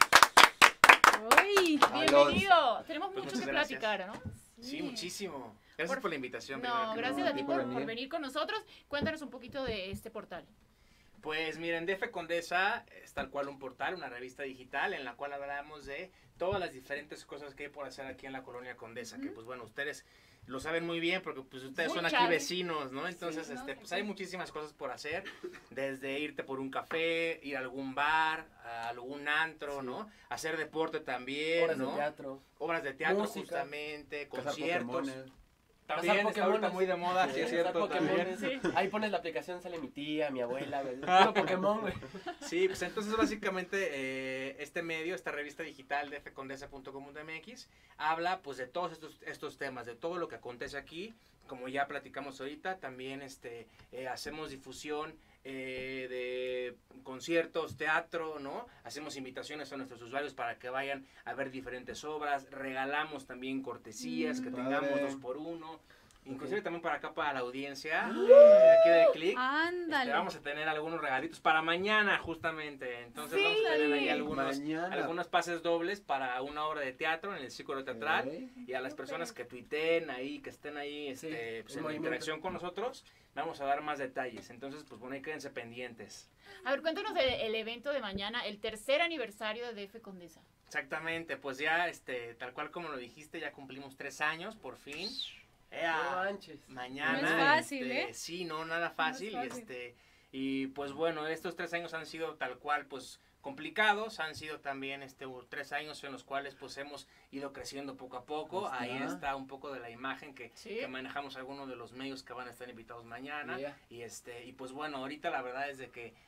[SPEAKER 4] Uy.
[SPEAKER 2] Bienvenido. Tenemos
[SPEAKER 6] Pues
[SPEAKER 2] mucho
[SPEAKER 6] muchas
[SPEAKER 2] que
[SPEAKER 6] gracias.
[SPEAKER 2] platicar, ¿no?
[SPEAKER 6] Sí, muchísimo. Gracias
[SPEAKER 2] Por-
[SPEAKER 6] por, la invitación.
[SPEAKER 2] No,
[SPEAKER 6] primero que
[SPEAKER 2] gracias
[SPEAKER 6] nada.
[SPEAKER 2] a ti
[SPEAKER 5] por
[SPEAKER 2] por,
[SPEAKER 5] venir.
[SPEAKER 2] por venir con nosotros. Cuéntanos un poquito de este portal.
[SPEAKER 6] Pues miren, D F Condesa es tal cual un portal, una revista digital en la cual hablamos de todas las diferentes cosas que hay por hacer aquí en la colonia Condesa, que pues bueno, ustedes lo saben muy bien porque pues ustedes son aquí
[SPEAKER 2] Muchas.
[SPEAKER 6] vecinos, ¿no? Entonces,
[SPEAKER 4] Sí, ¿no?
[SPEAKER 6] este, pues hay muchísimas cosas por hacer, desde irte por un café, ir a algún bar, a algún antro,
[SPEAKER 3] Sí.
[SPEAKER 6] ¿no? Hacer deporte también,
[SPEAKER 3] Horas
[SPEAKER 6] ¿no?
[SPEAKER 3] de teatro.
[SPEAKER 6] Obras de teatro
[SPEAKER 3] Música.
[SPEAKER 6] justamente,
[SPEAKER 5] Cazar
[SPEAKER 6] conciertos.
[SPEAKER 5] Pokémones.
[SPEAKER 6] También
[SPEAKER 3] Cazar
[SPEAKER 6] está ahorita
[SPEAKER 3] Pokémones.
[SPEAKER 6] muy de moda, sí, es
[SPEAKER 3] Cazar
[SPEAKER 6] cierto, también.
[SPEAKER 3] Pokémones. Ahí pones la aplicación, sale mi tía, mi abuela, güey. Puro Pokémon, güey.
[SPEAKER 6] Sí, pues entonces básicamente eh, este medio, esta revista digital de fcondesa punto com punto m x habla pues de todos estos, estos temas, de todo lo que acontece aquí, como ya platicamos ahorita, también este eh, hacemos difusión eh, de conciertos, teatro, ¿no? Hacemos invitaciones a nuestros usuarios para que vayan a ver diferentes obras, regalamos también cortesías,
[SPEAKER 4] Mm.
[SPEAKER 6] que tengamos
[SPEAKER 5] Padre.
[SPEAKER 6] dos por uno, inclusive
[SPEAKER 3] Ok.
[SPEAKER 6] también para acá, para la audiencia, eh, aquí de Click.
[SPEAKER 4] Ándale.
[SPEAKER 6] Este, vamos a tener algunos regalitos para mañana justamente, entonces
[SPEAKER 2] Sí.
[SPEAKER 6] vamos a tener ahí algunos,
[SPEAKER 5] Mañana.
[SPEAKER 6] algunos pases dobles para una obra de teatro en el Círculo Teatral
[SPEAKER 5] Ok.
[SPEAKER 6] y a las personas que tuiteen ahí, que estén ahí este,
[SPEAKER 3] Sí,
[SPEAKER 6] pues,
[SPEAKER 3] en
[SPEAKER 6] en
[SPEAKER 3] movimiento.
[SPEAKER 6] interacción con nosotros, vamos a dar más detalles, entonces pues bueno, ahí quédense pendientes.
[SPEAKER 2] A ver, cuéntanos el, el evento de mañana, el tercer aniversario de D F Condesa.
[SPEAKER 6] Exactamente, pues ya este, tal cual como lo dijiste, ya cumplimos tres años por fin.
[SPEAKER 3] No
[SPEAKER 6] Ea,
[SPEAKER 3] manches.
[SPEAKER 6] mañana.
[SPEAKER 4] No es fácil,
[SPEAKER 6] este,
[SPEAKER 4] ¿eh?
[SPEAKER 6] Sí, no, nada fácil.
[SPEAKER 4] No es
[SPEAKER 6] y,
[SPEAKER 4] fácil.
[SPEAKER 6] este, y pues bueno, estos tres años han sido tal cual, pues complicados, han sido también este tres años en los cuales pues hemos ido creciendo poco a poco.
[SPEAKER 5] Ahí
[SPEAKER 6] Ahí
[SPEAKER 5] está.
[SPEAKER 6] está un poco de la imagen que,
[SPEAKER 2] Sí.
[SPEAKER 6] que manejamos algunos de los medios que van a estar invitados mañana.
[SPEAKER 3] Yeah.
[SPEAKER 6] Y este, y pues bueno, ahorita la verdad es de que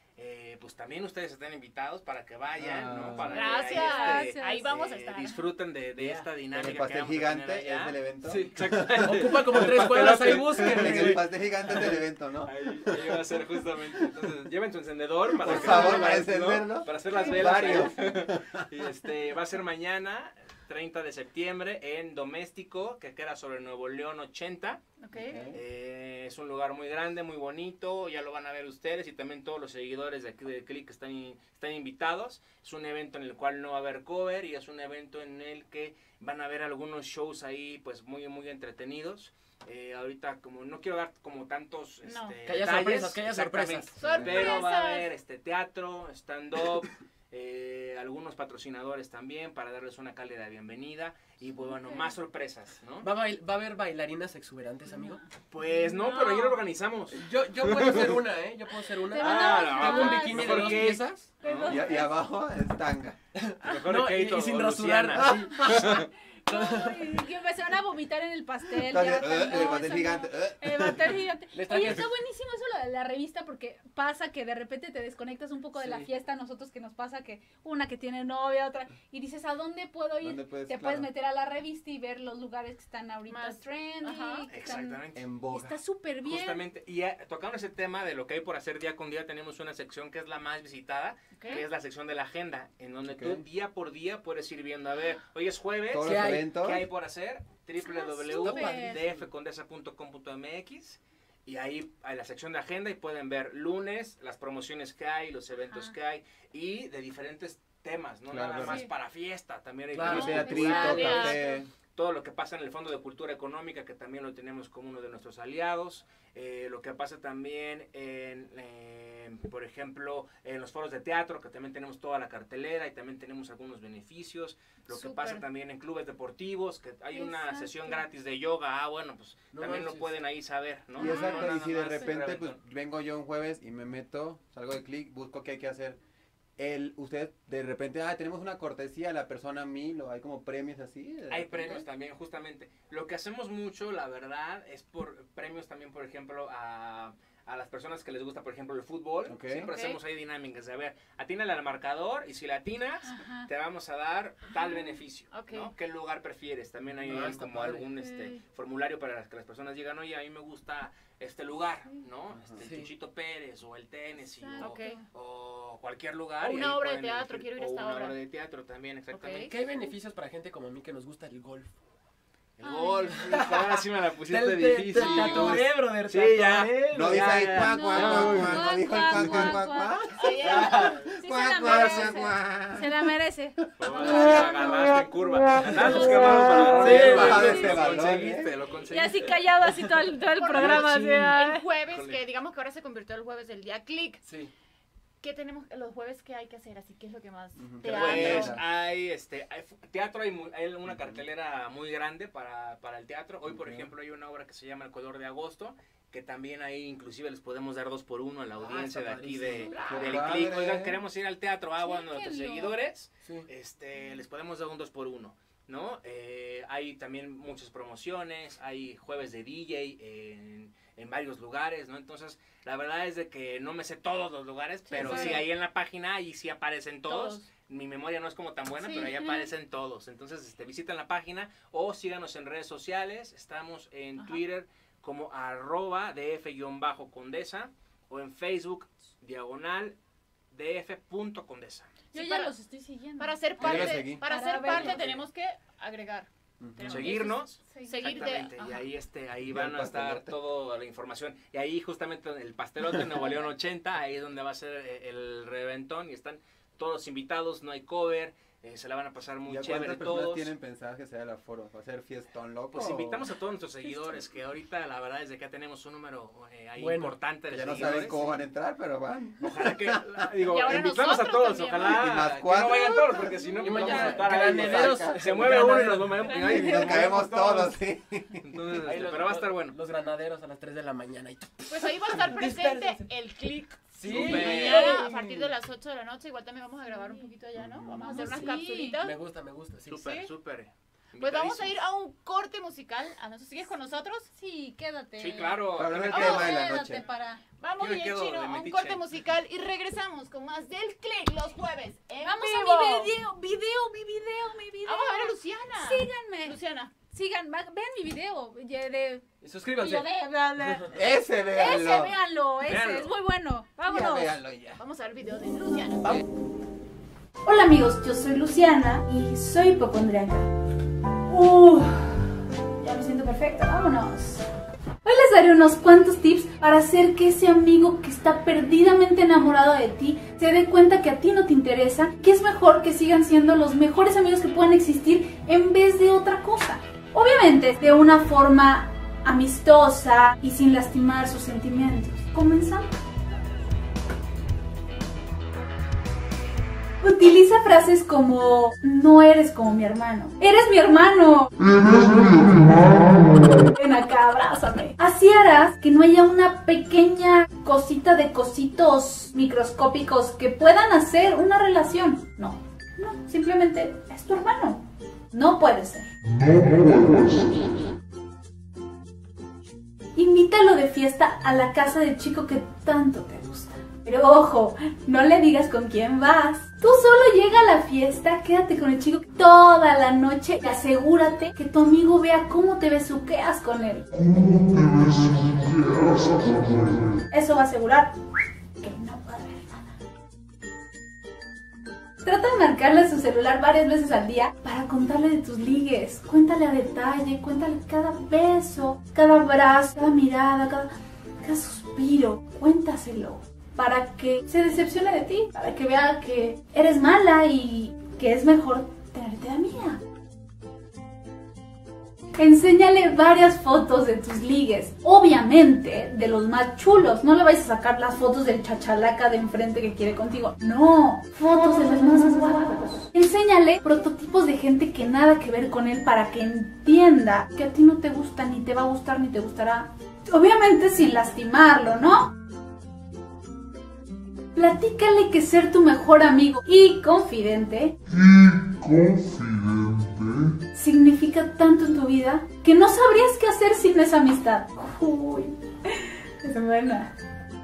[SPEAKER 6] Eh, pues también ustedes están invitados para que vayan,
[SPEAKER 5] Ah.
[SPEAKER 6] ¿no? Para
[SPEAKER 2] Gracias.
[SPEAKER 6] que ahí, este,
[SPEAKER 2] Ahí vamos a
[SPEAKER 6] eh,
[SPEAKER 2] estar.
[SPEAKER 6] disfruten de, de
[SPEAKER 3] Yeah.
[SPEAKER 6] esta
[SPEAKER 5] En
[SPEAKER 6] dinámica.
[SPEAKER 5] el
[SPEAKER 6] que
[SPEAKER 5] pastel
[SPEAKER 6] vamos a
[SPEAKER 5] gigante
[SPEAKER 6] tener allá.
[SPEAKER 5] es el evento.
[SPEAKER 3] Sí, exactamente. Ocupa como tres cuadras, ahí
[SPEAKER 5] En
[SPEAKER 3] búsquenle.
[SPEAKER 5] el pastel gigante es el evento, ¿no?
[SPEAKER 6] Ahí, ahí va a ser justamente. Entonces, lleven su encendedor para
[SPEAKER 5] Por
[SPEAKER 6] que
[SPEAKER 5] favor,
[SPEAKER 6] hagan
[SPEAKER 5] para
[SPEAKER 6] las- ¿no?
[SPEAKER 5] encenderlo.
[SPEAKER 6] Para hacer las velas.
[SPEAKER 5] Varios.
[SPEAKER 6] Y este, va a ser mañana, treinta de septiembre, en Doméstico, que queda sobre Nuevo León ochenta.
[SPEAKER 2] Ok.
[SPEAKER 6] Eh, es un lugar muy grande, muy bonito, ya lo van a ver ustedes y también todos los seguidores de aquí de Click están, están invitados. Es un evento en el cual no va a haber cover y es un evento en el que van a ver algunos shows ahí pues muy muy entretenidos. Eh, ahorita como no quiero dar como tantos
[SPEAKER 2] No.
[SPEAKER 6] este,
[SPEAKER 3] Que haya
[SPEAKER 6] detalles,
[SPEAKER 3] sorpresas, que haya
[SPEAKER 6] exactamente,
[SPEAKER 3] sorpresas.
[SPEAKER 6] pero va a
[SPEAKER 2] ¡Sorpresas!
[SPEAKER 6] haber este teatro, stand-up, eh, algunos patrocinadores también para darles una cálida bienvenida y pues bueno, más sorpresas, ¿no?
[SPEAKER 3] ¿Va a, bail- ¿Va a haber bailarinas exuberantes, amigo?
[SPEAKER 6] Pues no,
[SPEAKER 2] No.
[SPEAKER 6] pero ya lo organizamos.
[SPEAKER 3] Yo, yo puedo ser una, ¿eh? Yo puedo ser una.
[SPEAKER 4] Te
[SPEAKER 6] Ah,
[SPEAKER 4] mandamos
[SPEAKER 6] no,
[SPEAKER 3] Hago un
[SPEAKER 4] más.
[SPEAKER 3] bikini de
[SPEAKER 6] mejor
[SPEAKER 3] dos
[SPEAKER 6] que-
[SPEAKER 3] piezas.
[SPEAKER 4] Perdón.
[SPEAKER 5] Y, y abajo es tanga.
[SPEAKER 6] Mejor
[SPEAKER 3] No,
[SPEAKER 6] de
[SPEAKER 3] y,
[SPEAKER 6] Kate
[SPEAKER 3] y sin
[SPEAKER 6] o
[SPEAKER 3] rasurar.
[SPEAKER 6] Luciana.
[SPEAKER 3] así.
[SPEAKER 4] Ay, que me se van a vomitar en el pastel.
[SPEAKER 5] Entonces,
[SPEAKER 4] ya,
[SPEAKER 5] eh,
[SPEAKER 4] no,
[SPEAKER 5] el pastel
[SPEAKER 4] eso
[SPEAKER 5] gigante.
[SPEAKER 4] no.
[SPEAKER 5] eh.
[SPEAKER 4] El pastel gigante.
[SPEAKER 3] Les
[SPEAKER 4] Oye,
[SPEAKER 3] traje-
[SPEAKER 4] está buenísimo eso lo de la revista porque pasa que de repente te desconectas un poco de la
[SPEAKER 3] Sí.
[SPEAKER 4] fiesta. A nosotros que nos pasa que una que tiene novia, otra. Y dices, ¿a dónde puedo ir?
[SPEAKER 5] ¿Dónde puedes?
[SPEAKER 4] Te
[SPEAKER 5] Claro.
[SPEAKER 4] puedes meter a la revista y ver los lugares que están ahorita
[SPEAKER 2] Más-
[SPEAKER 4] trendy.
[SPEAKER 2] ajá.
[SPEAKER 4] que están-
[SPEAKER 6] Exactamente.
[SPEAKER 5] En boga.
[SPEAKER 4] Está súper bien.
[SPEAKER 6] Justamente, y eh, tocando ese tema de lo que hay por hacer día con día, tenemos una sección que es la más visitada,
[SPEAKER 2] Ok.
[SPEAKER 6] que es la sección de la agenda, en donde
[SPEAKER 5] Ok.
[SPEAKER 6] tú día por día puedes ir viendo, a ver, hoy es jueves,
[SPEAKER 5] Todos
[SPEAKER 3] ¿Qué
[SPEAKER 5] los
[SPEAKER 3] hay?
[SPEAKER 5] eventos.
[SPEAKER 6] ¿qué hay por hacer? w w w punto
[SPEAKER 4] súper.
[SPEAKER 6] d f condesa punto com punto m x y ahí hay la sección de agenda y pueden ver lunes, las promociones que hay, los eventos
[SPEAKER 4] Ajá.
[SPEAKER 6] que hay y de diferentes temas, no
[SPEAKER 5] Claro,
[SPEAKER 6] nada
[SPEAKER 5] claro.
[SPEAKER 6] más
[SPEAKER 4] Sí.
[SPEAKER 6] para fiesta, también hay
[SPEAKER 3] Claro.
[SPEAKER 6] temas
[SPEAKER 5] Teatrito,
[SPEAKER 6] culturales,
[SPEAKER 5] café.
[SPEAKER 6] todo lo que pasa en el Fondo de Cultura Económica, que también lo tenemos como uno de nuestros aliados, eh, lo que pasa también en, en, por ejemplo, en los foros de teatro, que también tenemos toda la cartelera y también tenemos algunos beneficios, lo que
[SPEAKER 2] Súper.
[SPEAKER 6] pasa también en clubes deportivos, que hay una
[SPEAKER 4] Exacto.
[SPEAKER 6] sesión gratis de yoga, ah, bueno, pues
[SPEAKER 3] No
[SPEAKER 6] también lo
[SPEAKER 3] manches.
[SPEAKER 6] pueden ahí saber, ¿no?
[SPEAKER 5] Y
[SPEAKER 6] No
[SPEAKER 5] exacto,
[SPEAKER 6] nada
[SPEAKER 5] y si de
[SPEAKER 6] más
[SPEAKER 5] repente pues
[SPEAKER 6] reventón.
[SPEAKER 5] vengo yo un jueves y me meto, salgo de Click, busco qué hay que hacer. El, ustedes de repente, ah, tenemos una cortesía, la persona a mí, lo, hay como premios así. de
[SPEAKER 6] Hay
[SPEAKER 5] repente.
[SPEAKER 6] premios también, justamente. Lo que hacemos mucho, la verdad, es por premios también, por ejemplo, a, a las personas que les gusta, por ejemplo, el fútbol.
[SPEAKER 5] Ok.
[SPEAKER 6] Siempre
[SPEAKER 2] Ok.
[SPEAKER 6] hacemos ahí dinámicas de, a ver, atínale al marcador y si la atinas,
[SPEAKER 4] Ajá.
[SPEAKER 6] te vamos a dar tal beneficio,
[SPEAKER 2] Ok.
[SPEAKER 6] ¿no? ¿Qué lugar prefieres? También hay
[SPEAKER 3] Ah,
[SPEAKER 6] ahí
[SPEAKER 3] está
[SPEAKER 6] como
[SPEAKER 3] padre.
[SPEAKER 6] algún este
[SPEAKER 4] Ok.
[SPEAKER 6] formulario para que las personas digan, oye, a mí me gusta este lugar, ¿no? Este,
[SPEAKER 3] Sí.
[SPEAKER 6] el Chuchito Pérez o el Tennessee o,
[SPEAKER 2] Ok.
[SPEAKER 6] o cualquier lugar.
[SPEAKER 2] O
[SPEAKER 6] y
[SPEAKER 2] una
[SPEAKER 6] ahí
[SPEAKER 2] obra de
[SPEAKER 6] pueden
[SPEAKER 2] teatro,
[SPEAKER 6] elegir.
[SPEAKER 2] quiero ir a
[SPEAKER 6] O
[SPEAKER 2] esta
[SPEAKER 6] una
[SPEAKER 2] obra.
[SPEAKER 6] obra de teatro también, exactamente.
[SPEAKER 2] Ok.
[SPEAKER 3] ¿Qué hay beneficios para gente como a mí que nos gusta el golf?
[SPEAKER 6] El golf, ahora sí me la pusiste
[SPEAKER 3] Te- te-
[SPEAKER 6] difícil.
[SPEAKER 3] te tatué, brother,
[SPEAKER 6] Sí,
[SPEAKER 3] te
[SPEAKER 6] ya.
[SPEAKER 3] tatué,
[SPEAKER 5] No
[SPEAKER 3] brother.
[SPEAKER 5] dice ahí
[SPEAKER 6] ya,
[SPEAKER 5] cuac,
[SPEAKER 6] ya.
[SPEAKER 5] cuac,
[SPEAKER 6] No,
[SPEAKER 5] cuac,
[SPEAKER 6] no,
[SPEAKER 5] cuac, no dijo el cuac, cuac, cuac, cuac.
[SPEAKER 4] Sí, se
[SPEAKER 5] Cuac,
[SPEAKER 4] la
[SPEAKER 5] cuac,
[SPEAKER 4] merece.
[SPEAKER 5] cuac.
[SPEAKER 4] Se la merece.
[SPEAKER 6] Oh, sí, agarraste en curva. Andas buscando para agarrar
[SPEAKER 3] Sí,
[SPEAKER 6] en curva.
[SPEAKER 3] bajar
[SPEAKER 5] ese
[SPEAKER 6] Lo
[SPEAKER 5] balón,
[SPEAKER 6] conseguiste,
[SPEAKER 5] ¿eh?
[SPEAKER 6] lo
[SPEAKER 4] Y
[SPEAKER 6] conseguiste.
[SPEAKER 4] así callado, así todo el, todo el
[SPEAKER 2] Por
[SPEAKER 4] programa.
[SPEAKER 3] favor,
[SPEAKER 4] Así,
[SPEAKER 3] sí.
[SPEAKER 4] ah.
[SPEAKER 2] El jueves,
[SPEAKER 6] Híjole.
[SPEAKER 2] que digamos que ahora se convirtió el jueves del día click.
[SPEAKER 3] Sí.
[SPEAKER 2] ¿Qué tenemos los jueves que hay que hacer? Así que es lo que más
[SPEAKER 5] Ujú.
[SPEAKER 2] teatro.
[SPEAKER 6] Pues hay, este, hay fu- teatro, hay, mu- hay una cartelera muy grande para, para el teatro. Hoy, por
[SPEAKER 5] Ok.
[SPEAKER 6] ejemplo, hay una obra que se llama El color de agosto, que también ahí inclusive les podemos dar dos por uno a la audiencia de
[SPEAKER 3] está
[SPEAKER 6] aquí de,
[SPEAKER 3] padrísimo.
[SPEAKER 6] del
[SPEAKER 5] Qué
[SPEAKER 6] Click.
[SPEAKER 5] padre.
[SPEAKER 6] Oigan, queremos ir al teatro, ah, bueno, nuestros
[SPEAKER 4] Chéquenlo.
[SPEAKER 6] seguidores,
[SPEAKER 3] Sí.
[SPEAKER 6] este, les podemos dar un dos por uno, ¿no? Eh, hay también muchas promociones, hay jueves de D J en, en varios lugares, ¿no? Entonces, la verdad es de que no me sé todos los lugares, pero
[SPEAKER 2] sí.
[SPEAKER 6] sí, ahí en la página, ahí sí aparecen todos.
[SPEAKER 2] Todos.
[SPEAKER 6] Mi memoria no es como tan buena,
[SPEAKER 4] Sí.
[SPEAKER 6] pero ahí aparecen todos. Entonces, este, visiten la página o síganos en redes sociales. Estamos en
[SPEAKER 2] Ajá.
[SPEAKER 6] Twitter como arroba df-condesa o en Facebook diagonal df.condesa.
[SPEAKER 4] Yo
[SPEAKER 2] Sí,
[SPEAKER 4] ya
[SPEAKER 2] para-
[SPEAKER 4] los estoy siguiendo.
[SPEAKER 2] Para ser
[SPEAKER 5] Yo lo
[SPEAKER 2] parte,
[SPEAKER 5] seguí.
[SPEAKER 2] para
[SPEAKER 4] Para
[SPEAKER 2] ser
[SPEAKER 4] verlo.
[SPEAKER 2] parte tenemos que agregar.
[SPEAKER 5] Ujú.
[SPEAKER 2] Tenemos-
[SPEAKER 6] Seguirnos.
[SPEAKER 4] Sí.
[SPEAKER 2] Seguir de.
[SPEAKER 6] Exactamente, y
[SPEAKER 2] ajá.
[SPEAKER 6] ahí, este, ahí
[SPEAKER 5] Y
[SPEAKER 6] van
[SPEAKER 5] el
[SPEAKER 6] a estar
[SPEAKER 5] pastelote.
[SPEAKER 6] toda la información. Y ahí justamente el pastelote de Nuevo León ochenta, ahí es donde va a ser eh, el reventón y están todos invitados, no hay cover, eh, se la van a pasar muy
[SPEAKER 5] ¿Y a
[SPEAKER 6] chévere
[SPEAKER 5] cuántas personas
[SPEAKER 6] todos.
[SPEAKER 5] tienen pensado que sea el aforo? ¿Va a ser fiestón loco?
[SPEAKER 6] Pues
[SPEAKER 5] o-
[SPEAKER 6] invitamos a todos nuestros seguidores, que ahorita la verdad es de que ya tenemos un número eh, ahí
[SPEAKER 3] Bueno,
[SPEAKER 6] importante de
[SPEAKER 5] Ya no
[SPEAKER 6] seguidores.
[SPEAKER 5] saben cómo van a entrar, pero van.
[SPEAKER 6] Ojalá que, la- digo,
[SPEAKER 2] Y ahora
[SPEAKER 6] invitamos a
[SPEAKER 2] nosotros
[SPEAKER 6] todos,
[SPEAKER 2] también,
[SPEAKER 6] ojalá
[SPEAKER 5] ¿no? Y más
[SPEAKER 6] que
[SPEAKER 5] cuatro.
[SPEAKER 6] no vayan todos, porque si no,
[SPEAKER 3] Y
[SPEAKER 6] pues vamos a
[SPEAKER 3] mañana,
[SPEAKER 6] estar ahí.
[SPEAKER 3] graneros.
[SPEAKER 6] Se mueve uno y nos vamos a
[SPEAKER 5] Y nos caemos todos, sí.
[SPEAKER 6] Entonces,
[SPEAKER 3] Ahí
[SPEAKER 6] este,
[SPEAKER 3] los-
[SPEAKER 6] pero va a estar bueno.
[SPEAKER 3] Los granaderos a las tres de la mañana. Y...
[SPEAKER 2] Pues ahí va a estar presente
[SPEAKER 3] Dispersos.
[SPEAKER 2] el click.
[SPEAKER 3] Sí.
[SPEAKER 2] Mañana, a partir de las ocho de la noche, igual también vamos a grabar un poquito allá, ¿no? Vamos a hacer unas
[SPEAKER 4] Sí.
[SPEAKER 2] capsulitas.
[SPEAKER 3] Me gusta, me gusta. Sí.
[SPEAKER 6] Súper,
[SPEAKER 2] Sí.
[SPEAKER 6] súper.
[SPEAKER 2] Pues vamos a ir a un corte musical. ¿A nosotros sigues con nosotros?
[SPEAKER 4] Sí, quédate.
[SPEAKER 6] Sí, claro.
[SPEAKER 5] Para hablar del
[SPEAKER 6] Aquí me
[SPEAKER 5] tema
[SPEAKER 6] quedo.
[SPEAKER 5] de la
[SPEAKER 4] Quédate
[SPEAKER 5] noche.
[SPEAKER 4] para...
[SPEAKER 2] Vamos
[SPEAKER 6] Yo me
[SPEAKER 2] bien,
[SPEAKER 6] quedo
[SPEAKER 2] Chino,
[SPEAKER 6] de
[SPEAKER 2] a un
[SPEAKER 6] metiche.
[SPEAKER 2] corte musical y regresamos con más del Click los jueves en
[SPEAKER 4] Vamos
[SPEAKER 2] vivo.
[SPEAKER 4] a mi video, video, mi video, mi video.
[SPEAKER 2] Vamos a ver a Luciana.
[SPEAKER 4] Síganme.
[SPEAKER 2] Luciana.
[SPEAKER 4] Sigan, va- vean mi video. ya De,
[SPEAKER 3] Suscríbanse.
[SPEAKER 4] yo de- bla, bla.
[SPEAKER 5] Ese, véanlo.
[SPEAKER 4] Ese, véanlo, ese,
[SPEAKER 6] Véanlo.
[SPEAKER 4] es muy bueno.
[SPEAKER 5] Ya
[SPEAKER 4] Vámonos.
[SPEAKER 5] véanlo ya.
[SPEAKER 2] Vamos a ver el video de Luciana.
[SPEAKER 4] Hola amigos, yo soy Luciana y soy hipocondriaca. Uh, ya me siento perfecta, vámonos. Hoy les daré unos cuantos tips para hacer que ese amigo que está perdidamente enamorado de ti se dé cuenta que a ti no te interesa, que es mejor que sigan siendo los mejores amigos que puedan existir en vez de otra cosa. Obviamente de una forma amistosa y sin lastimar sus sentimientos. ¿Comenzamos? Utiliza frases como no eres como mi hermano. ¡Eres mi hermano! Ven acá, abrázame. Así harás que no haya una pequeña cosita de cositos microscópicos que puedan hacer una relación. No, no, simplemente es tu hermano. No puede ser. Invítalo de fiesta a la casa del chico que tanto te gusta. Pero ojo, no le digas con quién vas. Tú solo llega a la fiesta, quédate con el chico toda la noche y asegúrate que tu amigo vea cómo te besuqueas con él. Eso va a asegurar que no puede haber nada. Trata de marcarle a su celular varias veces al día para contarle de tus ligues. Cuéntale a detalle, cuéntale cada beso, cada abrazo, cada mirada, cada, cada suspiro. Cuéntaselo. Para que se decepcione de ti, para que vea que eres mala y que es mejor tenerte de amiga. Enséñale varias fotos de tus ligues, obviamente de los más chulos. No le vayas a sacar las fotos del chachalaca de enfrente que quiere contigo. No, fotos de los más guapos. Enséñale prototipos de gente que nada que ver con él para que entienda que a ti no te gusta, ni te va a gustar, ni te gustará. Obviamente sin lastimarlo, ¿no? Platícale que ser tu mejor amigo y confidente,
[SPEAKER 7] y confidente
[SPEAKER 4] significa tanto en tu vida que no sabrías qué hacer sin esa amistad. Uy, es buena.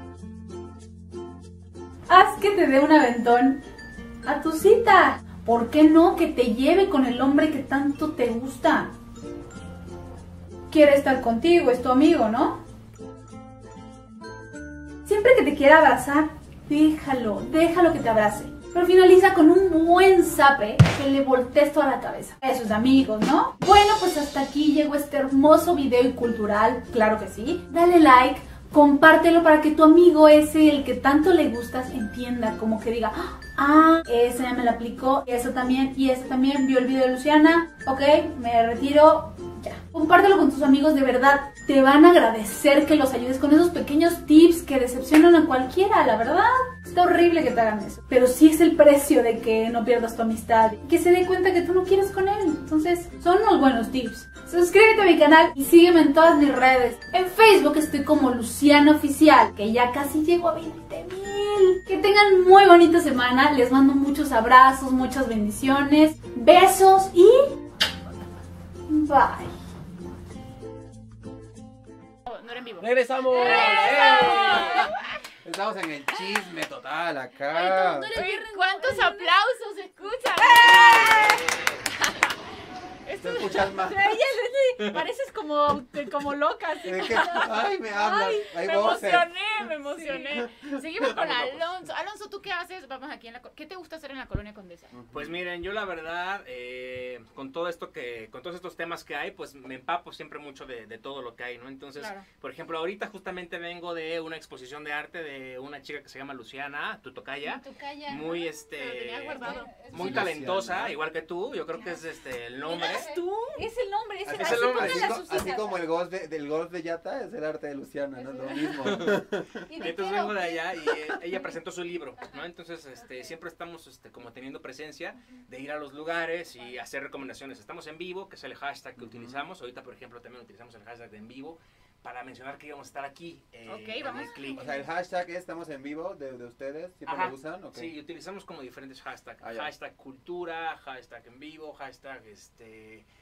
[SPEAKER 4] Haz que te dé un aventón a tu cita. ¿Por qué no que te lleve con el hombre que tanto te gusta? Quiere estar contigo, es tu amigo, ¿no? Siempre que te quiera abrazar, déjalo, déjalo que te abrace. Pero finaliza con un buen zape que le voltees toda la cabeza. Eso es de amigos, ¿no? Bueno, pues hasta aquí llegó este hermoso video y cultural, claro que sí. Dale like, compártelo para que tu amigo ese, el que tanto le gustas, entienda, como que diga, ah, esa ya me la aplicó, y eso también, y ese también vio el video de Luciana, ok, me retiro, ya. Compártelo con tus amigos, de verdad, te van a agradecer que los ayudes con esos pequeños tips que decepcionan a cualquiera, la verdad. Está horrible que te hagan eso, pero sí es el precio de que no pierdas tu amistad y que se dé cuenta que tú no quieres con él. Entonces, son unos buenos tips. Suscríbete a mi canal y sígueme en todas mis redes. En Facebook estoy como Luciana Oficial, que ya casi llego a veinte mil. Que tengan muy bonita semana. Les mando muchos abrazos, muchas bendiciones, besos y bye.
[SPEAKER 2] No era en vivo.
[SPEAKER 3] ¡Regresamos!
[SPEAKER 5] Estamos en el chisme total
[SPEAKER 4] Ay,
[SPEAKER 5] acá.
[SPEAKER 4] tú- tú eres
[SPEAKER 2] Oye,
[SPEAKER 4] bien
[SPEAKER 2] ¿cuántos
[SPEAKER 4] rencorosa.
[SPEAKER 2] aplausos se escuchan?
[SPEAKER 5] ¿Te escuchas más?
[SPEAKER 4] Ella, pareces como, como loca. así.
[SPEAKER 5] ¿De qué? Ay, me hablas. Hay
[SPEAKER 2] Me
[SPEAKER 5] voces.
[SPEAKER 2] emocioné, me emocioné. Seguimos con Alonso. Alonso, ¿tú qué haces? Vamos aquí en la... co- ¿Qué te gusta hacer en la Colonia Condesa?
[SPEAKER 6] Pues miren, yo la verdad, eh, con todo esto que, con todos estos temas que hay, pues me empapo siempre mucho de, de todo lo que hay, ¿no? Entonces,
[SPEAKER 2] Claro.
[SPEAKER 6] por ejemplo, ahorita justamente vengo de una exposición de arte de una chica que se llama Luciana, tu tocaya,
[SPEAKER 4] Tu calla.
[SPEAKER 6] muy
[SPEAKER 2] Lo
[SPEAKER 6] este,
[SPEAKER 2] tenía guardado.
[SPEAKER 6] muy
[SPEAKER 5] Sí,
[SPEAKER 6] talentosa,
[SPEAKER 5] Luciana.
[SPEAKER 6] igual que tú, yo creo que es este el nombre.
[SPEAKER 4] ¿Eres tú? Es el nombre, es el,
[SPEAKER 6] Es
[SPEAKER 4] así
[SPEAKER 6] el nombre.
[SPEAKER 4] pónganle
[SPEAKER 5] Así,
[SPEAKER 4] a
[SPEAKER 5] co-
[SPEAKER 4] sus
[SPEAKER 5] así
[SPEAKER 4] hijas.
[SPEAKER 5] como el golf de, del golf de Yata es el arte de Luciana, ¿no? Lo mismo.
[SPEAKER 4] ¿Y de
[SPEAKER 6] Entonces
[SPEAKER 4] qué
[SPEAKER 6] vengo
[SPEAKER 4] o
[SPEAKER 6] de
[SPEAKER 4] qué?
[SPEAKER 6] allá y eh, ella presentó su libro, ¿no? Entonces, este, siempre estamos este, como teniendo presencia de ir a los lugares y hacer recomendaciones. Estamos en vivo, que es el hashtag que utilizamos. Ahorita, por ejemplo, también utilizamos el hashtag de en vivo para mencionar que íbamos a estar aquí. eh,
[SPEAKER 2] Ok,
[SPEAKER 6] en
[SPEAKER 2] vamos.
[SPEAKER 6] el click.
[SPEAKER 5] O sea, el hashtag es estamos en vivo de, de ustedes, siempre
[SPEAKER 6] Ajá.
[SPEAKER 5] lo usan, ¿ok?
[SPEAKER 6] Sí, utilizamos como diferentes hashtags.
[SPEAKER 5] Ah, ya.
[SPEAKER 6] Hashtag cultura, hashtag en vivo, hashtag este...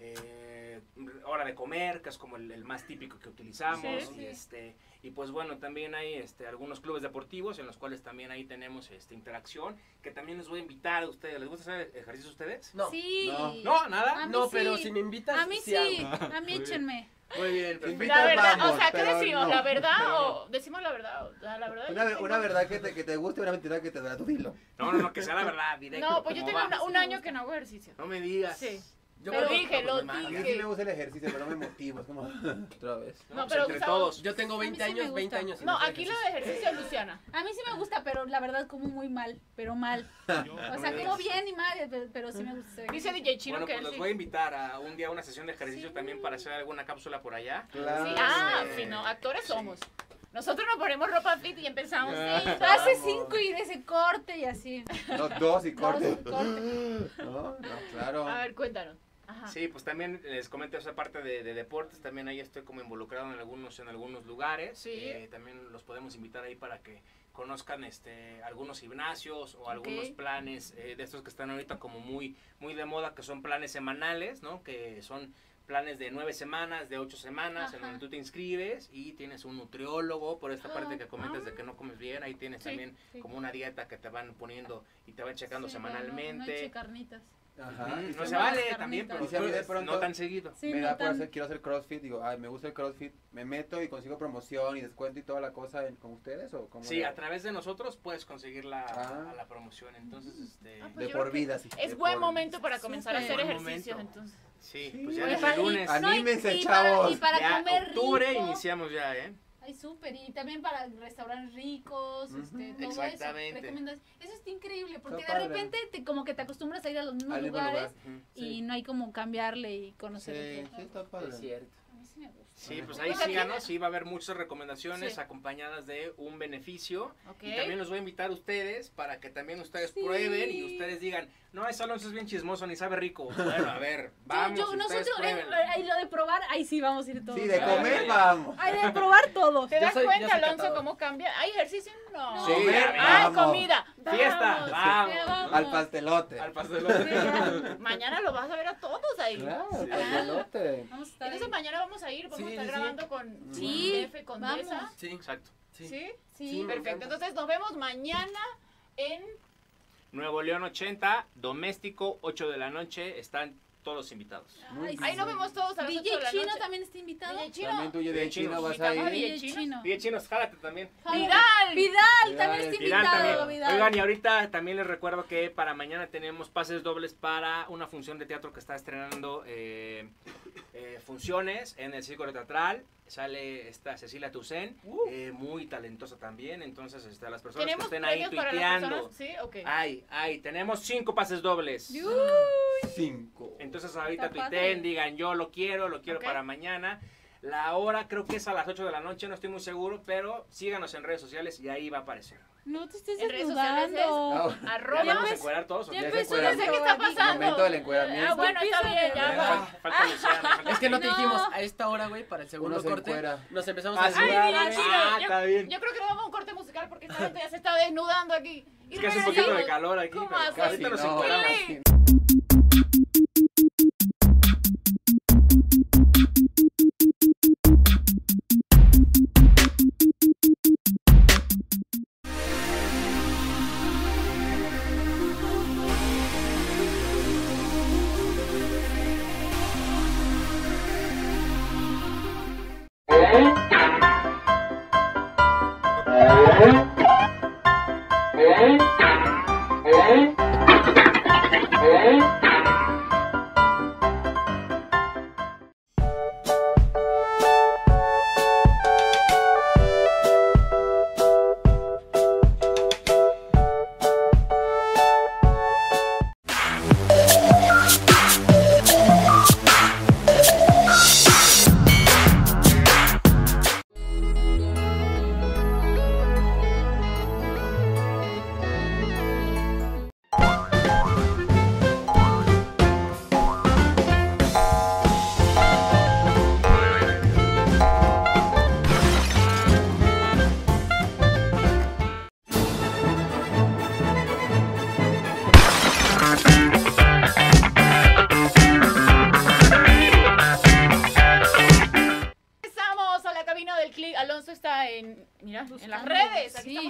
[SPEAKER 6] eh, hora de comer, que es como el, el más típico que utilizamos.
[SPEAKER 2] Sí.
[SPEAKER 6] Y, este, y pues bueno, también hay este, algunos clubes deportivos en los cuales también ahí tenemos este, interacción, que también les voy a invitar a ustedes. ¿Les gusta hacer ejercicio a ustedes?
[SPEAKER 3] No.
[SPEAKER 4] Sí.
[SPEAKER 5] No.
[SPEAKER 6] No, nada.
[SPEAKER 4] A mí
[SPEAKER 3] No,
[SPEAKER 4] sí.
[SPEAKER 3] pero si me invitas,
[SPEAKER 4] A mí sí,
[SPEAKER 3] hago.
[SPEAKER 4] a mí échenme.
[SPEAKER 6] Muy bien, perfecto.
[SPEAKER 5] Invita-
[SPEAKER 2] La verdad,
[SPEAKER 5] vamos,
[SPEAKER 2] o sea, ¿qué
[SPEAKER 5] pero
[SPEAKER 2] decimos?
[SPEAKER 5] no.
[SPEAKER 2] ¿La verdad
[SPEAKER 6] Pero
[SPEAKER 2] o decimos la verdad? O sea, la verdad.
[SPEAKER 5] Una,
[SPEAKER 2] yo
[SPEAKER 5] una
[SPEAKER 2] tengo-
[SPEAKER 5] verdad que te, que te guste, una mentira que te da, tú dilo.
[SPEAKER 6] No, no, no, que sea la verdad, directo.
[SPEAKER 2] No, pues yo
[SPEAKER 6] como
[SPEAKER 2] tengo
[SPEAKER 6] va.
[SPEAKER 2] una- un año que no hago ejercicio.
[SPEAKER 6] No me digas.
[SPEAKER 2] Sí.
[SPEAKER 3] Yo,
[SPEAKER 2] Pero
[SPEAKER 3] creo-
[SPEAKER 2] dije, lo
[SPEAKER 6] pues, no,
[SPEAKER 5] A mí sí
[SPEAKER 2] dije.
[SPEAKER 5] me gusta el ejercicio, pero no me motivo. Es como, otra vez.
[SPEAKER 6] No,
[SPEAKER 2] No,
[SPEAKER 6] pues
[SPEAKER 2] pero
[SPEAKER 6] entre
[SPEAKER 2] Gustavo-
[SPEAKER 6] todos.
[SPEAKER 3] yo tengo
[SPEAKER 4] A mí
[SPEAKER 3] veinte
[SPEAKER 4] sí me
[SPEAKER 3] años, veinte
[SPEAKER 4] gusta.
[SPEAKER 3] años. sin
[SPEAKER 2] No,
[SPEAKER 3] hacer
[SPEAKER 2] aquí lo
[SPEAKER 3] ejercicio.
[SPEAKER 2] de ejercicio es Luciana.
[SPEAKER 4] A mí sí me gusta, pero la verdad como muy mal, pero mal. O sea, como bien y mal, pero, pero sí me gusta hacer
[SPEAKER 2] Dice
[SPEAKER 4] ejercicio.
[SPEAKER 2] D J Chino
[SPEAKER 6] Bueno,
[SPEAKER 2] que
[SPEAKER 6] pues
[SPEAKER 2] él
[SPEAKER 6] los
[SPEAKER 2] sí.
[SPEAKER 6] voy a invitar a un día a una sesión de ejercicio
[SPEAKER 4] Sí.
[SPEAKER 6] también para hacer alguna cápsula por allá.
[SPEAKER 5] Claro.
[SPEAKER 2] Sí, ah,
[SPEAKER 6] Eh,
[SPEAKER 2] sí, no, actores somos. Nosotros nos ponemos ropa fit y empezamos.
[SPEAKER 6] Ah.
[SPEAKER 2] Sí,
[SPEAKER 4] Hace
[SPEAKER 5] Vamos.
[SPEAKER 4] cinco y de ese corte y así.
[SPEAKER 5] No, dos y corte.
[SPEAKER 4] Dos y corte.
[SPEAKER 5] No, no, claro.
[SPEAKER 2] A ver, cuéntanos. Ajá.
[SPEAKER 6] Sí, pues también les comento esa parte de, de deportes, también ahí estoy como involucrado en algunos en algunos lugares.
[SPEAKER 2] Sí.
[SPEAKER 6] Eh, también los podemos invitar ahí para que conozcan este algunos gimnasios o algunos
[SPEAKER 2] Ok.
[SPEAKER 6] planes eh, de estos que están ahorita como muy muy de moda, que son planes semanales, ¿no? Que son planes de nueve semanas, de ocho semanas, en
[SPEAKER 4] Ajá.
[SPEAKER 6] donde tú te inscribes y tienes un nutriólogo, por esta parte que comentas
[SPEAKER 2] Ah.
[SPEAKER 6] de que no comes bien, ahí tienes
[SPEAKER 2] Sí,
[SPEAKER 6] también
[SPEAKER 4] sí.
[SPEAKER 6] como una dieta que te van poniendo y te van checando
[SPEAKER 4] Sí, no, no, no
[SPEAKER 6] semanalmente.
[SPEAKER 4] eche carnitas.
[SPEAKER 5] Ajá.
[SPEAKER 6] Mm,
[SPEAKER 5] Y
[SPEAKER 6] no
[SPEAKER 5] si
[SPEAKER 6] se
[SPEAKER 5] me-
[SPEAKER 6] vale
[SPEAKER 4] carnitas.
[SPEAKER 6] también, pero
[SPEAKER 5] Y si a mí de pronto-
[SPEAKER 6] no tan seguido.
[SPEAKER 4] Sí,
[SPEAKER 5] me
[SPEAKER 4] no
[SPEAKER 5] da por
[SPEAKER 4] tan-
[SPEAKER 5] hacer, quiero hacer CrossFit, digo, ay, me gusta el CrossFit, me meto y consigo promoción y descuento y toda la cosa en- con ustedes o cómo
[SPEAKER 6] Sí,
[SPEAKER 5] le-
[SPEAKER 6] a través de nosotros puedes conseguir la,
[SPEAKER 5] Ah.
[SPEAKER 6] la promoción. Entonces, este,
[SPEAKER 2] Ah, pues
[SPEAKER 5] de
[SPEAKER 2] yo
[SPEAKER 5] por
[SPEAKER 2] creo que
[SPEAKER 5] vida, sí.
[SPEAKER 2] Es
[SPEAKER 5] de
[SPEAKER 2] buen
[SPEAKER 5] por-
[SPEAKER 2] momento para comenzar a hacer
[SPEAKER 6] Buen
[SPEAKER 2] ejercicios,
[SPEAKER 6] momento.
[SPEAKER 2] entonces.
[SPEAKER 6] sí,
[SPEAKER 5] Sí.
[SPEAKER 6] pues ya
[SPEAKER 4] Oye,
[SPEAKER 6] desde
[SPEAKER 4] para-
[SPEAKER 6] el lunes.
[SPEAKER 5] Ah, Anímense,
[SPEAKER 4] y para-
[SPEAKER 5] chavos.
[SPEAKER 4] Y para
[SPEAKER 6] ya
[SPEAKER 4] comer
[SPEAKER 6] octubre
[SPEAKER 4] rico.
[SPEAKER 6] iniciamos ya, ¿eh?
[SPEAKER 4] Ay, súper. Y también para restaurantes ricos,
[SPEAKER 5] Ujú.
[SPEAKER 4] este, todo
[SPEAKER 6] Exactamente.
[SPEAKER 4] eso. recomiendas- Eso está increíble, porque
[SPEAKER 5] Está
[SPEAKER 4] de
[SPEAKER 5] padre.
[SPEAKER 4] repente te, como que te acostumbras a ir a los mismos
[SPEAKER 5] Al mismo
[SPEAKER 4] lugares
[SPEAKER 5] lugar.
[SPEAKER 6] Ujú.
[SPEAKER 4] y
[SPEAKER 5] Sí.
[SPEAKER 4] no hay como cambiarle y conocer
[SPEAKER 5] Sí,
[SPEAKER 4] otro.
[SPEAKER 5] sí, está padre.
[SPEAKER 3] Es cierto.
[SPEAKER 4] A mí sí me gusta.
[SPEAKER 6] Sí, pues ahí
[SPEAKER 2] Pues aquí-
[SPEAKER 6] síganos, sí va a haber muchas recomendaciones
[SPEAKER 2] Sí.
[SPEAKER 6] acompañadas de un beneficio.
[SPEAKER 2] Ok.
[SPEAKER 6] Y también los voy a invitar a ustedes para que también ustedes
[SPEAKER 4] Sí.
[SPEAKER 6] prueben y ustedes digan, no, ese Alonso es bien chismoso, ni sabe rico. Bueno, a ver, vamos,
[SPEAKER 4] Yo- yo-
[SPEAKER 6] ustedes
[SPEAKER 4] nosotros, eh,
[SPEAKER 6] prueben.
[SPEAKER 4] eh, lo de probar, ahí sí vamos a ir todos.
[SPEAKER 5] Sí, de
[SPEAKER 6] Ah,
[SPEAKER 5] comer
[SPEAKER 6] ya.
[SPEAKER 5] vamos.
[SPEAKER 4] Ay, de probar todo.
[SPEAKER 2] ¿Te
[SPEAKER 3] Yo
[SPEAKER 2] das
[SPEAKER 3] soy- yo
[SPEAKER 2] cuenta,
[SPEAKER 3] soy
[SPEAKER 2] Alonso,
[SPEAKER 3] catador.
[SPEAKER 2] cómo cambia? ¿Hay ejercicio? No.
[SPEAKER 4] No.
[SPEAKER 6] Sí,
[SPEAKER 5] Comer,
[SPEAKER 6] ya,
[SPEAKER 2] ¡Ay,
[SPEAKER 5] vamos.
[SPEAKER 2] comida!
[SPEAKER 6] Fiesta,
[SPEAKER 2] Vamos.
[SPEAKER 6] vamos.
[SPEAKER 4] Vamos.
[SPEAKER 5] Al pastelote.
[SPEAKER 6] Al pastelote.
[SPEAKER 2] Mañana lo vas a ver a todos ahí.
[SPEAKER 5] Claro,
[SPEAKER 6] Sí.
[SPEAKER 5] pastelote.
[SPEAKER 4] Vamos a estar
[SPEAKER 2] Entonces
[SPEAKER 4] ahí.
[SPEAKER 2] mañana vamos a ir, vamos
[SPEAKER 3] Sí,
[SPEAKER 2] a estar
[SPEAKER 3] sí, sí.
[SPEAKER 2] grabando con
[SPEAKER 4] Sí,
[SPEAKER 2] F Condesa.
[SPEAKER 4] vamos.
[SPEAKER 3] Sí,
[SPEAKER 6] Exacto.
[SPEAKER 3] sí.
[SPEAKER 2] ¿Sí?
[SPEAKER 4] Sí,
[SPEAKER 3] Sí, me
[SPEAKER 2] Perfecto.
[SPEAKER 3] encanta.
[SPEAKER 2] Entonces nos vemos mañana en...
[SPEAKER 6] Nuevo León ochenta, doméstico, ocho de la noche, están todos invitados.
[SPEAKER 4] Ay,
[SPEAKER 2] Ahí nos vemos todos a las ocho de
[SPEAKER 4] D J
[SPEAKER 2] la
[SPEAKER 4] Chino
[SPEAKER 2] noche.
[SPEAKER 4] también está invitado.
[SPEAKER 2] D J Chino.
[SPEAKER 5] También tuyo de
[SPEAKER 6] Bien
[SPEAKER 5] chino
[SPEAKER 6] chinos.
[SPEAKER 5] vas a
[SPEAKER 2] Invitamos a
[SPEAKER 5] ir.
[SPEAKER 2] D J Chino.
[SPEAKER 6] Bien chinos, jálate también.
[SPEAKER 2] Vidal.
[SPEAKER 4] Vidal también está
[SPEAKER 6] Irán
[SPEAKER 4] invitado.
[SPEAKER 6] también.
[SPEAKER 4] Vidal.
[SPEAKER 6] Oigan, y ahorita también les recuerdo que para mañana tenemos pases dobles para una función de teatro que está estrenando eh, eh, funciones en el Círculo Teatral. Sale esta Cecilia Toussaint, eh, muy talentosa también. Entonces, este, a las personas que
[SPEAKER 2] ¿Tenemos
[SPEAKER 6] estén ahí
[SPEAKER 2] premios para las
[SPEAKER 6] tuiteando.
[SPEAKER 2] personas? Sí, ok.
[SPEAKER 6] Ay, ay, tenemos cinco pases dobles.
[SPEAKER 5] Cinco.
[SPEAKER 6] Entonces ahorita
[SPEAKER 4] Está padre.
[SPEAKER 6] tuiteen, digan yo lo quiero, lo quiero
[SPEAKER 2] Ok.
[SPEAKER 6] para mañana. La hora creo que es a las ocho de la noche, no estoy muy seguro, pero síganos en redes sociales y ahí va a aparecer.
[SPEAKER 4] No te estés
[SPEAKER 2] En redes sociales
[SPEAKER 4] desnudando.
[SPEAKER 5] Ah,
[SPEAKER 6] ¿Ya
[SPEAKER 2] Arroba.
[SPEAKER 6] vamos a encuadrar todos o
[SPEAKER 4] Ya
[SPEAKER 6] qué?
[SPEAKER 5] Ya se
[SPEAKER 4] empezó
[SPEAKER 5] encueran.
[SPEAKER 4] desde
[SPEAKER 2] ¿Qué está pasando?
[SPEAKER 5] Momento del encueramiento.
[SPEAKER 2] Ah, bueno, está bien, ya.
[SPEAKER 6] Ah,
[SPEAKER 2] va.
[SPEAKER 6] falta Luciano, falta
[SPEAKER 3] Es que no te
[SPEAKER 4] No.
[SPEAKER 3] dijimos a esta hora, güey, para el segundo
[SPEAKER 5] Uno se
[SPEAKER 3] corte.
[SPEAKER 5] encuera.
[SPEAKER 3] Nos empezamos
[SPEAKER 6] Ah,
[SPEAKER 3] a
[SPEAKER 6] sí.
[SPEAKER 2] Ay,
[SPEAKER 3] desnudar,
[SPEAKER 2] bien
[SPEAKER 3] güey.
[SPEAKER 2] chido.
[SPEAKER 6] Ah,
[SPEAKER 2] Yo-
[SPEAKER 6] está bien.
[SPEAKER 2] Yo creo que nos vamos a un corte musical porque esta gente ya se está desnudando aquí. Y
[SPEAKER 6] Es que hace un poquito de
[SPEAKER 2] regresamos.
[SPEAKER 6] calor aquí,
[SPEAKER 2] ¿Cómo
[SPEAKER 6] pero
[SPEAKER 2] haces?
[SPEAKER 6] ahorita nos
[SPEAKER 5] no.
[SPEAKER 6] encuadramos.
[SPEAKER 2] Willy.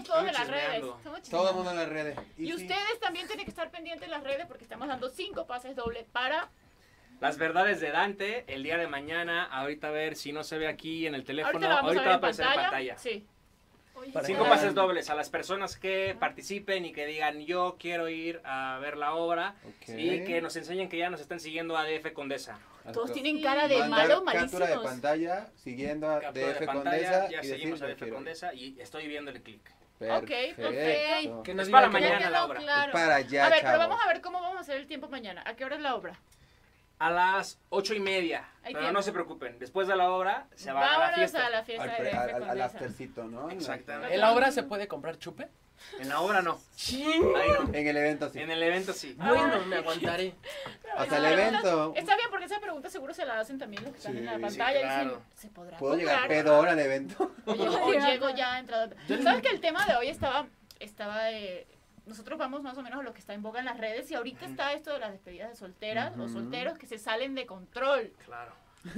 [SPEAKER 2] estamos todos en las redes.
[SPEAKER 6] chismeando.
[SPEAKER 2] Estamos
[SPEAKER 5] Todo el
[SPEAKER 2] chismeando.
[SPEAKER 5] mundo en las redes.
[SPEAKER 2] Y
[SPEAKER 5] sí.
[SPEAKER 2] ustedes también tienen que estar pendientes de las redes porque estamos dando cinco pases dobles para...
[SPEAKER 6] Las verdades de Dante, el día de mañana, ahorita a ver si no se ve aquí en el teléfono,
[SPEAKER 2] Ahorita lo vamos
[SPEAKER 6] ahorita
[SPEAKER 2] a
[SPEAKER 6] va a
[SPEAKER 2] ver en
[SPEAKER 6] aparecer
[SPEAKER 2] pantalla.
[SPEAKER 6] en pantalla.
[SPEAKER 2] Sí.
[SPEAKER 4] Oye,
[SPEAKER 3] Para
[SPEAKER 6] Cinco
[SPEAKER 3] que-
[SPEAKER 6] pases dobles a las personas que participen y que digan yo quiero ir a ver la obra
[SPEAKER 5] Ok.
[SPEAKER 6] y que nos enseñen que ya nos están siguiendo a D F Condesa.
[SPEAKER 2] Todos
[SPEAKER 5] Hasta-
[SPEAKER 2] tienen cara de
[SPEAKER 5] Mandar
[SPEAKER 2] malos,
[SPEAKER 5] captura de
[SPEAKER 2] malísimos.
[SPEAKER 5] pantalla siguiendo a
[SPEAKER 6] Captura
[SPEAKER 5] D F
[SPEAKER 6] de pantalla,
[SPEAKER 5] Condesa
[SPEAKER 6] ya
[SPEAKER 5] y
[SPEAKER 6] seguimos
[SPEAKER 5] decir
[SPEAKER 6] a D F
[SPEAKER 5] prefiero.
[SPEAKER 6] Condesa y estoy viendo el clic.
[SPEAKER 2] Ok, perfecto.
[SPEAKER 3] Que nos
[SPEAKER 6] Es para
[SPEAKER 3] digan que
[SPEAKER 6] mañana
[SPEAKER 3] no.
[SPEAKER 6] la
[SPEAKER 4] quedó
[SPEAKER 6] obra.
[SPEAKER 4] claro.
[SPEAKER 5] Es para allá,
[SPEAKER 2] A ver, pero
[SPEAKER 5] chavos.
[SPEAKER 2] vamos a ver cómo vamos a hacer el tiempo mañana. ¿A qué hora es la obra?
[SPEAKER 6] A las ocho y media.
[SPEAKER 2] Hay
[SPEAKER 6] Pero
[SPEAKER 2] tiempo.
[SPEAKER 6] no se preocupen, después de la obra se va a la
[SPEAKER 2] Vámonos
[SPEAKER 6] fiesta.
[SPEAKER 2] a la fiesta
[SPEAKER 5] Al,
[SPEAKER 2] de
[SPEAKER 5] pre-
[SPEAKER 2] D F
[SPEAKER 5] al, al, al
[SPEAKER 2] Condesa.
[SPEAKER 5] aftercito, ¿no?
[SPEAKER 6] Exactamente.
[SPEAKER 3] ¿En la obra se puede comprar chupe?
[SPEAKER 6] En la obra no. Ahí no.
[SPEAKER 5] En el evento sí.
[SPEAKER 6] En el evento sí.
[SPEAKER 3] Bueno, me aguantaré.
[SPEAKER 5] Hasta el evento.
[SPEAKER 2] Está bien, porque esa pregunta seguro se la hacen también los que están
[SPEAKER 5] Sí,
[SPEAKER 2] en la
[SPEAKER 5] sí,
[SPEAKER 2] pantalla. y
[SPEAKER 6] claro.
[SPEAKER 2] dicen, ¿se podrá
[SPEAKER 5] ¿Puedo llegar
[SPEAKER 2] comprar?
[SPEAKER 5] pedo ahora al evento?
[SPEAKER 2] O llego, o llego ya entrado. ¿Sabes que el tema de hoy estaba, estaba eh, nosotros vamos más o menos a lo que está en boga en las redes y ahorita está esto de las despedidas de solteras o
[SPEAKER 5] Ujú.
[SPEAKER 2] solteros que se salen de control.
[SPEAKER 6] Claro.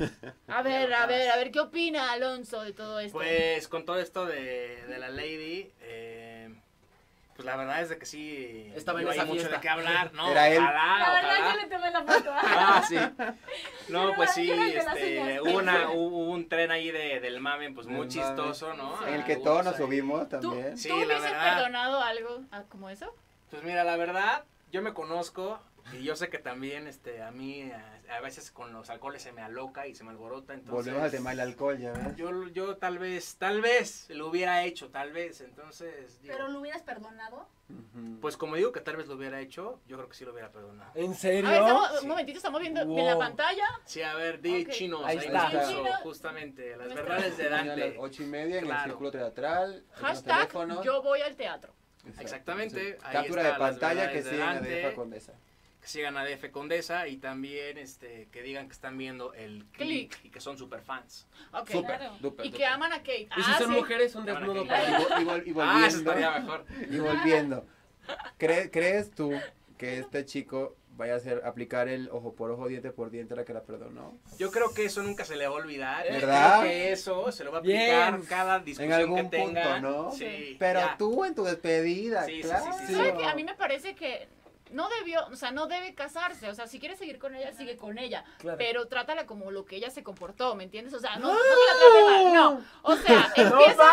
[SPEAKER 2] A ver, a ver, a ver, ¿qué opina Alonso de todo esto?
[SPEAKER 6] Pues con todo esto de, de la Lady, eh, pues la verdad es de que sí
[SPEAKER 3] Estaba en
[SPEAKER 6] dio ahí
[SPEAKER 3] esa
[SPEAKER 6] mucho
[SPEAKER 3] fiesta.
[SPEAKER 6] de qué hablar, ¿no?
[SPEAKER 5] Era él.
[SPEAKER 6] Ojalá,
[SPEAKER 4] La verdad,
[SPEAKER 6] ojalá.
[SPEAKER 4] yo le tomé la foto.
[SPEAKER 6] Ah, sí. No,
[SPEAKER 4] Yo
[SPEAKER 6] pues
[SPEAKER 4] no-
[SPEAKER 6] sí,
[SPEAKER 4] yo no hice las
[SPEAKER 6] este,
[SPEAKER 4] señas.
[SPEAKER 6] hubo, una, hubo un tren ahí de, del mame, pues muy
[SPEAKER 5] Del mame.
[SPEAKER 6] chistoso, ¿no?
[SPEAKER 2] Sí.
[SPEAKER 5] En el que
[SPEAKER 6] Algunos
[SPEAKER 5] todos nos
[SPEAKER 6] ahí.
[SPEAKER 5] subimos
[SPEAKER 2] ¿Tú,
[SPEAKER 5] también.
[SPEAKER 6] Sí,
[SPEAKER 2] ¿tú
[SPEAKER 6] la
[SPEAKER 2] hubieses
[SPEAKER 6] verdad.
[SPEAKER 2] perdonado algo ah, como eso?
[SPEAKER 6] Pues mira, la verdad, yo me conozco y yo sé que también este, a mí a, a veces con los alcoholes se me aloca y se me alborota, entonces...
[SPEAKER 5] Volvemos al tema del alcohol, ya ves.
[SPEAKER 6] Yo, yo tal vez, tal vez lo hubiera hecho, tal vez, entonces... digo,
[SPEAKER 4] Pero lo hubieras perdonado.
[SPEAKER 5] Ujú.
[SPEAKER 6] pues como digo que tal vez lo hubiera hecho, yo creo que sí lo hubiera perdonado.
[SPEAKER 3] ¿En
[SPEAKER 2] A
[SPEAKER 3] serio?
[SPEAKER 2] ver, estamos-
[SPEAKER 6] Sí.
[SPEAKER 2] un momentito, estamos viendo
[SPEAKER 3] Wow.
[SPEAKER 2] en la pantalla.
[SPEAKER 6] Sí, a ver, D J
[SPEAKER 2] Ok.
[SPEAKER 6] Chinos,
[SPEAKER 3] Ahí
[SPEAKER 6] ahí,
[SPEAKER 3] está.
[SPEAKER 6] nos puso
[SPEAKER 2] Chino.
[SPEAKER 6] justamente las
[SPEAKER 2] Ahí
[SPEAKER 6] verdades de
[SPEAKER 5] Mañana a las
[SPEAKER 6] Dante.
[SPEAKER 5] ocho y media en
[SPEAKER 6] Claro.
[SPEAKER 5] el círculo teatral. en los
[SPEAKER 2] Hashtag
[SPEAKER 5] teléfonos.
[SPEAKER 2] yo voy al teatro.
[SPEAKER 5] Exacto.
[SPEAKER 6] Exactamente, ahí
[SPEAKER 5] Captura
[SPEAKER 6] está
[SPEAKER 5] de
[SPEAKER 6] las
[SPEAKER 5] pantalla que
[SPEAKER 6] verdades de
[SPEAKER 5] siguen a
[SPEAKER 6] Dante.
[SPEAKER 5] D F Condesa.
[SPEAKER 6] Que sigan a D F Condesa y también este que digan que están viendo el click,
[SPEAKER 2] Click.
[SPEAKER 6] y que son super fans.
[SPEAKER 2] Ok.
[SPEAKER 5] Súper,
[SPEAKER 4] claro.
[SPEAKER 5] súper,
[SPEAKER 2] Y que
[SPEAKER 5] súper.
[SPEAKER 2] aman a Kate.
[SPEAKER 3] ¿Y si
[SPEAKER 2] Ah,
[SPEAKER 3] son
[SPEAKER 2] sí.
[SPEAKER 3] mujeres, un
[SPEAKER 6] Bueno,
[SPEAKER 3] desnudo
[SPEAKER 6] aquí-
[SPEAKER 3] para
[SPEAKER 5] Y, vo- y vol- y
[SPEAKER 6] Ah, eso
[SPEAKER 5] volviendo,
[SPEAKER 6] estaría mejor.
[SPEAKER 5] y volviendo. ¿Cre- ¿Crees tú que este chico vaya a hacer aplicar el ojo por ojo, diente por diente a la que la perdonó?
[SPEAKER 6] Yo creo que eso nunca se le va a olvidar.
[SPEAKER 5] ¿Verdad?
[SPEAKER 6] Creo que eso se lo va a aplicar
[SPEAKER 3] Bien.
[SPEAKER 6] cada
[SPEAKER 5] En
[SPEAKER 6] discusión
[SPEAKER 5] algún
[SPEAKER 6] que tenga.
[SPEAKER 5] punto, ¿no?
[SPEAKER 6] Sí,
[SPEAKER 5] Pero
[SPEAKER 6] ya.
[SPEAKER 5] tú en tu despedida,
[SPEAKER 6] Sí, sí,
[SPEAKER 5] claro.
[SPEAKER 6] sí, sí, sí.
[SPEAKER 2] ¿Sabe qué? A mí me parece que no debió, o sea, no debe casarse. O sea, si quiere seguir con ella, sigue con ella.
[SPEAKER 3] Claro.
[SPEAKER 2] Pero trátala como lo que ella se comportó, ¿me entiendes? O sea, no, no que la trate mal, no. O sea, empieza...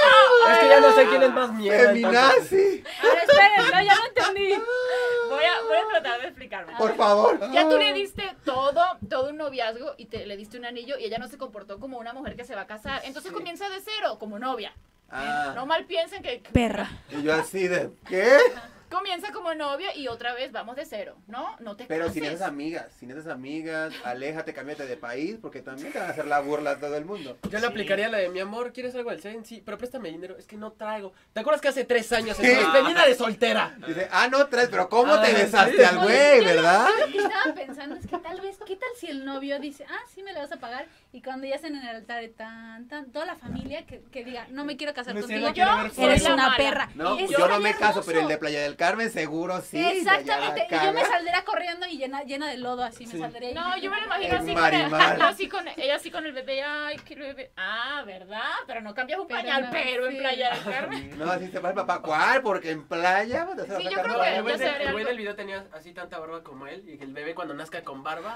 [SPEAKER 3] Es que ya no sé quién es más mierda. entonces.
[SPEAKER 5] ¡Feminazi!
[SPEAKER 4] A ver, esperen, no, ya no entendí.
[SPEAKER 2] Voy a, voy a tratar de explicarme.
[SPEAKER 5] Por favor.
[SPEAKER 2] Ya tú le diste todo, todo un noviazgo y te le diste un anillo y ella no se comportó como una mujer que se va a casar. Entonces comienza de cero, como novia.
[SPEAKER 5] Ah,
[SPEAKER 2] No mal piensen que
[SPEAKER 4] Perra.
[SPEAKER 5] y yo así de, ¿qué?
[SPEAKER 2] comienza como novia y otra vez vamos de cero, ¿no? No te
[SPEAKER 5] Pero
[SPEAKER 2] cases.
[SPEAKER 5] sin esas amigas, sin esas amigas, aléjate, cámbiate de país, porque también te van a hacer la burla a todo el mundo.
[SPEAKER 3] Yo le
[SPEAKER 6] Sí.
[SPEAKER 3] aplicaría la de mi amor, ¿quieres algo del Zen? Sí, pero préstame dinero, es que no traigo. ¿Te acuerdas que hace tres años en
[SPEAKER 5] Sí.
[SPEAKER 3] tu despedida de soltera?
[SPEAKER 5] Dice, ah, no traes, pero ¿cómo
[SPEAKER 3] Ah,
[SPEAKER 5] te
[SPEAKER 3] sí.
[SPEAKER 5] besaste al güey,
[SPEAKER 4] Oye, yo lo-
[SPEAKER 5] verdad?
[SPEAKER 4] Yo lo que estaba pensando es que tal vez, ¿qué tal si el novio dice, ah, sí me lo vas a pagar? Y cuando ya estén en el altar, de tan, tan, toda la familia que, que diga, no me quiero casar
[SPEAKER 3] Luciana
[SPEAKER 4] contigo,
[SPEAKER 3] quiere
[SPEAKER 2] yo
[SPEAKER 3] ver
[SPEAKER 2] soy
[SPEAKER 4] eres
[SPEAKER 2] la
[SPEAKER 4] una
[SPEAKER 2] mala.
[SPEAKER 4] perra.
[SPEAKER 5] No,
[SPEAKER 4] Eso
[SPEAKER 5] yo no
[SPEAKER 4] estaría
[SPEAKER 5] me caso,
[SPEAKER 4] hermoso.
[SPEAKER 5] pero el de Playa del Carmen seguro sí. ya- ya la
[SPEAKER 4] Exactamente, y yo me
[SPEAKER 5] caga.
[SPEAKER 4] saldría corriendo y llena, llena de lodo así,
[SPEAKER 3] Sí.
[SPEAKER 4] me saldría.
[SPEAKER 2] No, yo me lo imagino
[SPEAKER 5] El
[SPEAKER 2] así con
[SPEAKER 5] Marimar.
[SPEAKER 2] el, yo así con ella así con el bebé, ay, quiero bebé. Ah, ¿verdad? Pero no cambias un
[SPEAKER 4] Pero
[SPEAKER 2] pañal,
[SPEAKER 4] no,
[SPEAKER 2] pero en
[SPEAKER 4] sí.
[SPEAKER 2] Playa del Carmen.
[SPEAKER 5] No, así se va el papá, ¿cuál? Porque en playa pues, te vas a
[SPEAKER 2] Sí, yo
[SPEAKER 5] sacar
[SPEAKER 2] creo
[SPEAKER 5] todo.
[SPEAKER 2] que
[SPEAKER 3] El güey,
[SPEAKER 2] ya
[SPEAKER 3] de-
[SPEAKER 2] se haría
[SPEAKER 3] el güey
[SPEAKER 2] algo.
[SPEAKER 3] del video tenía así tanta barba como él y que el bebé cuando nazca con barba.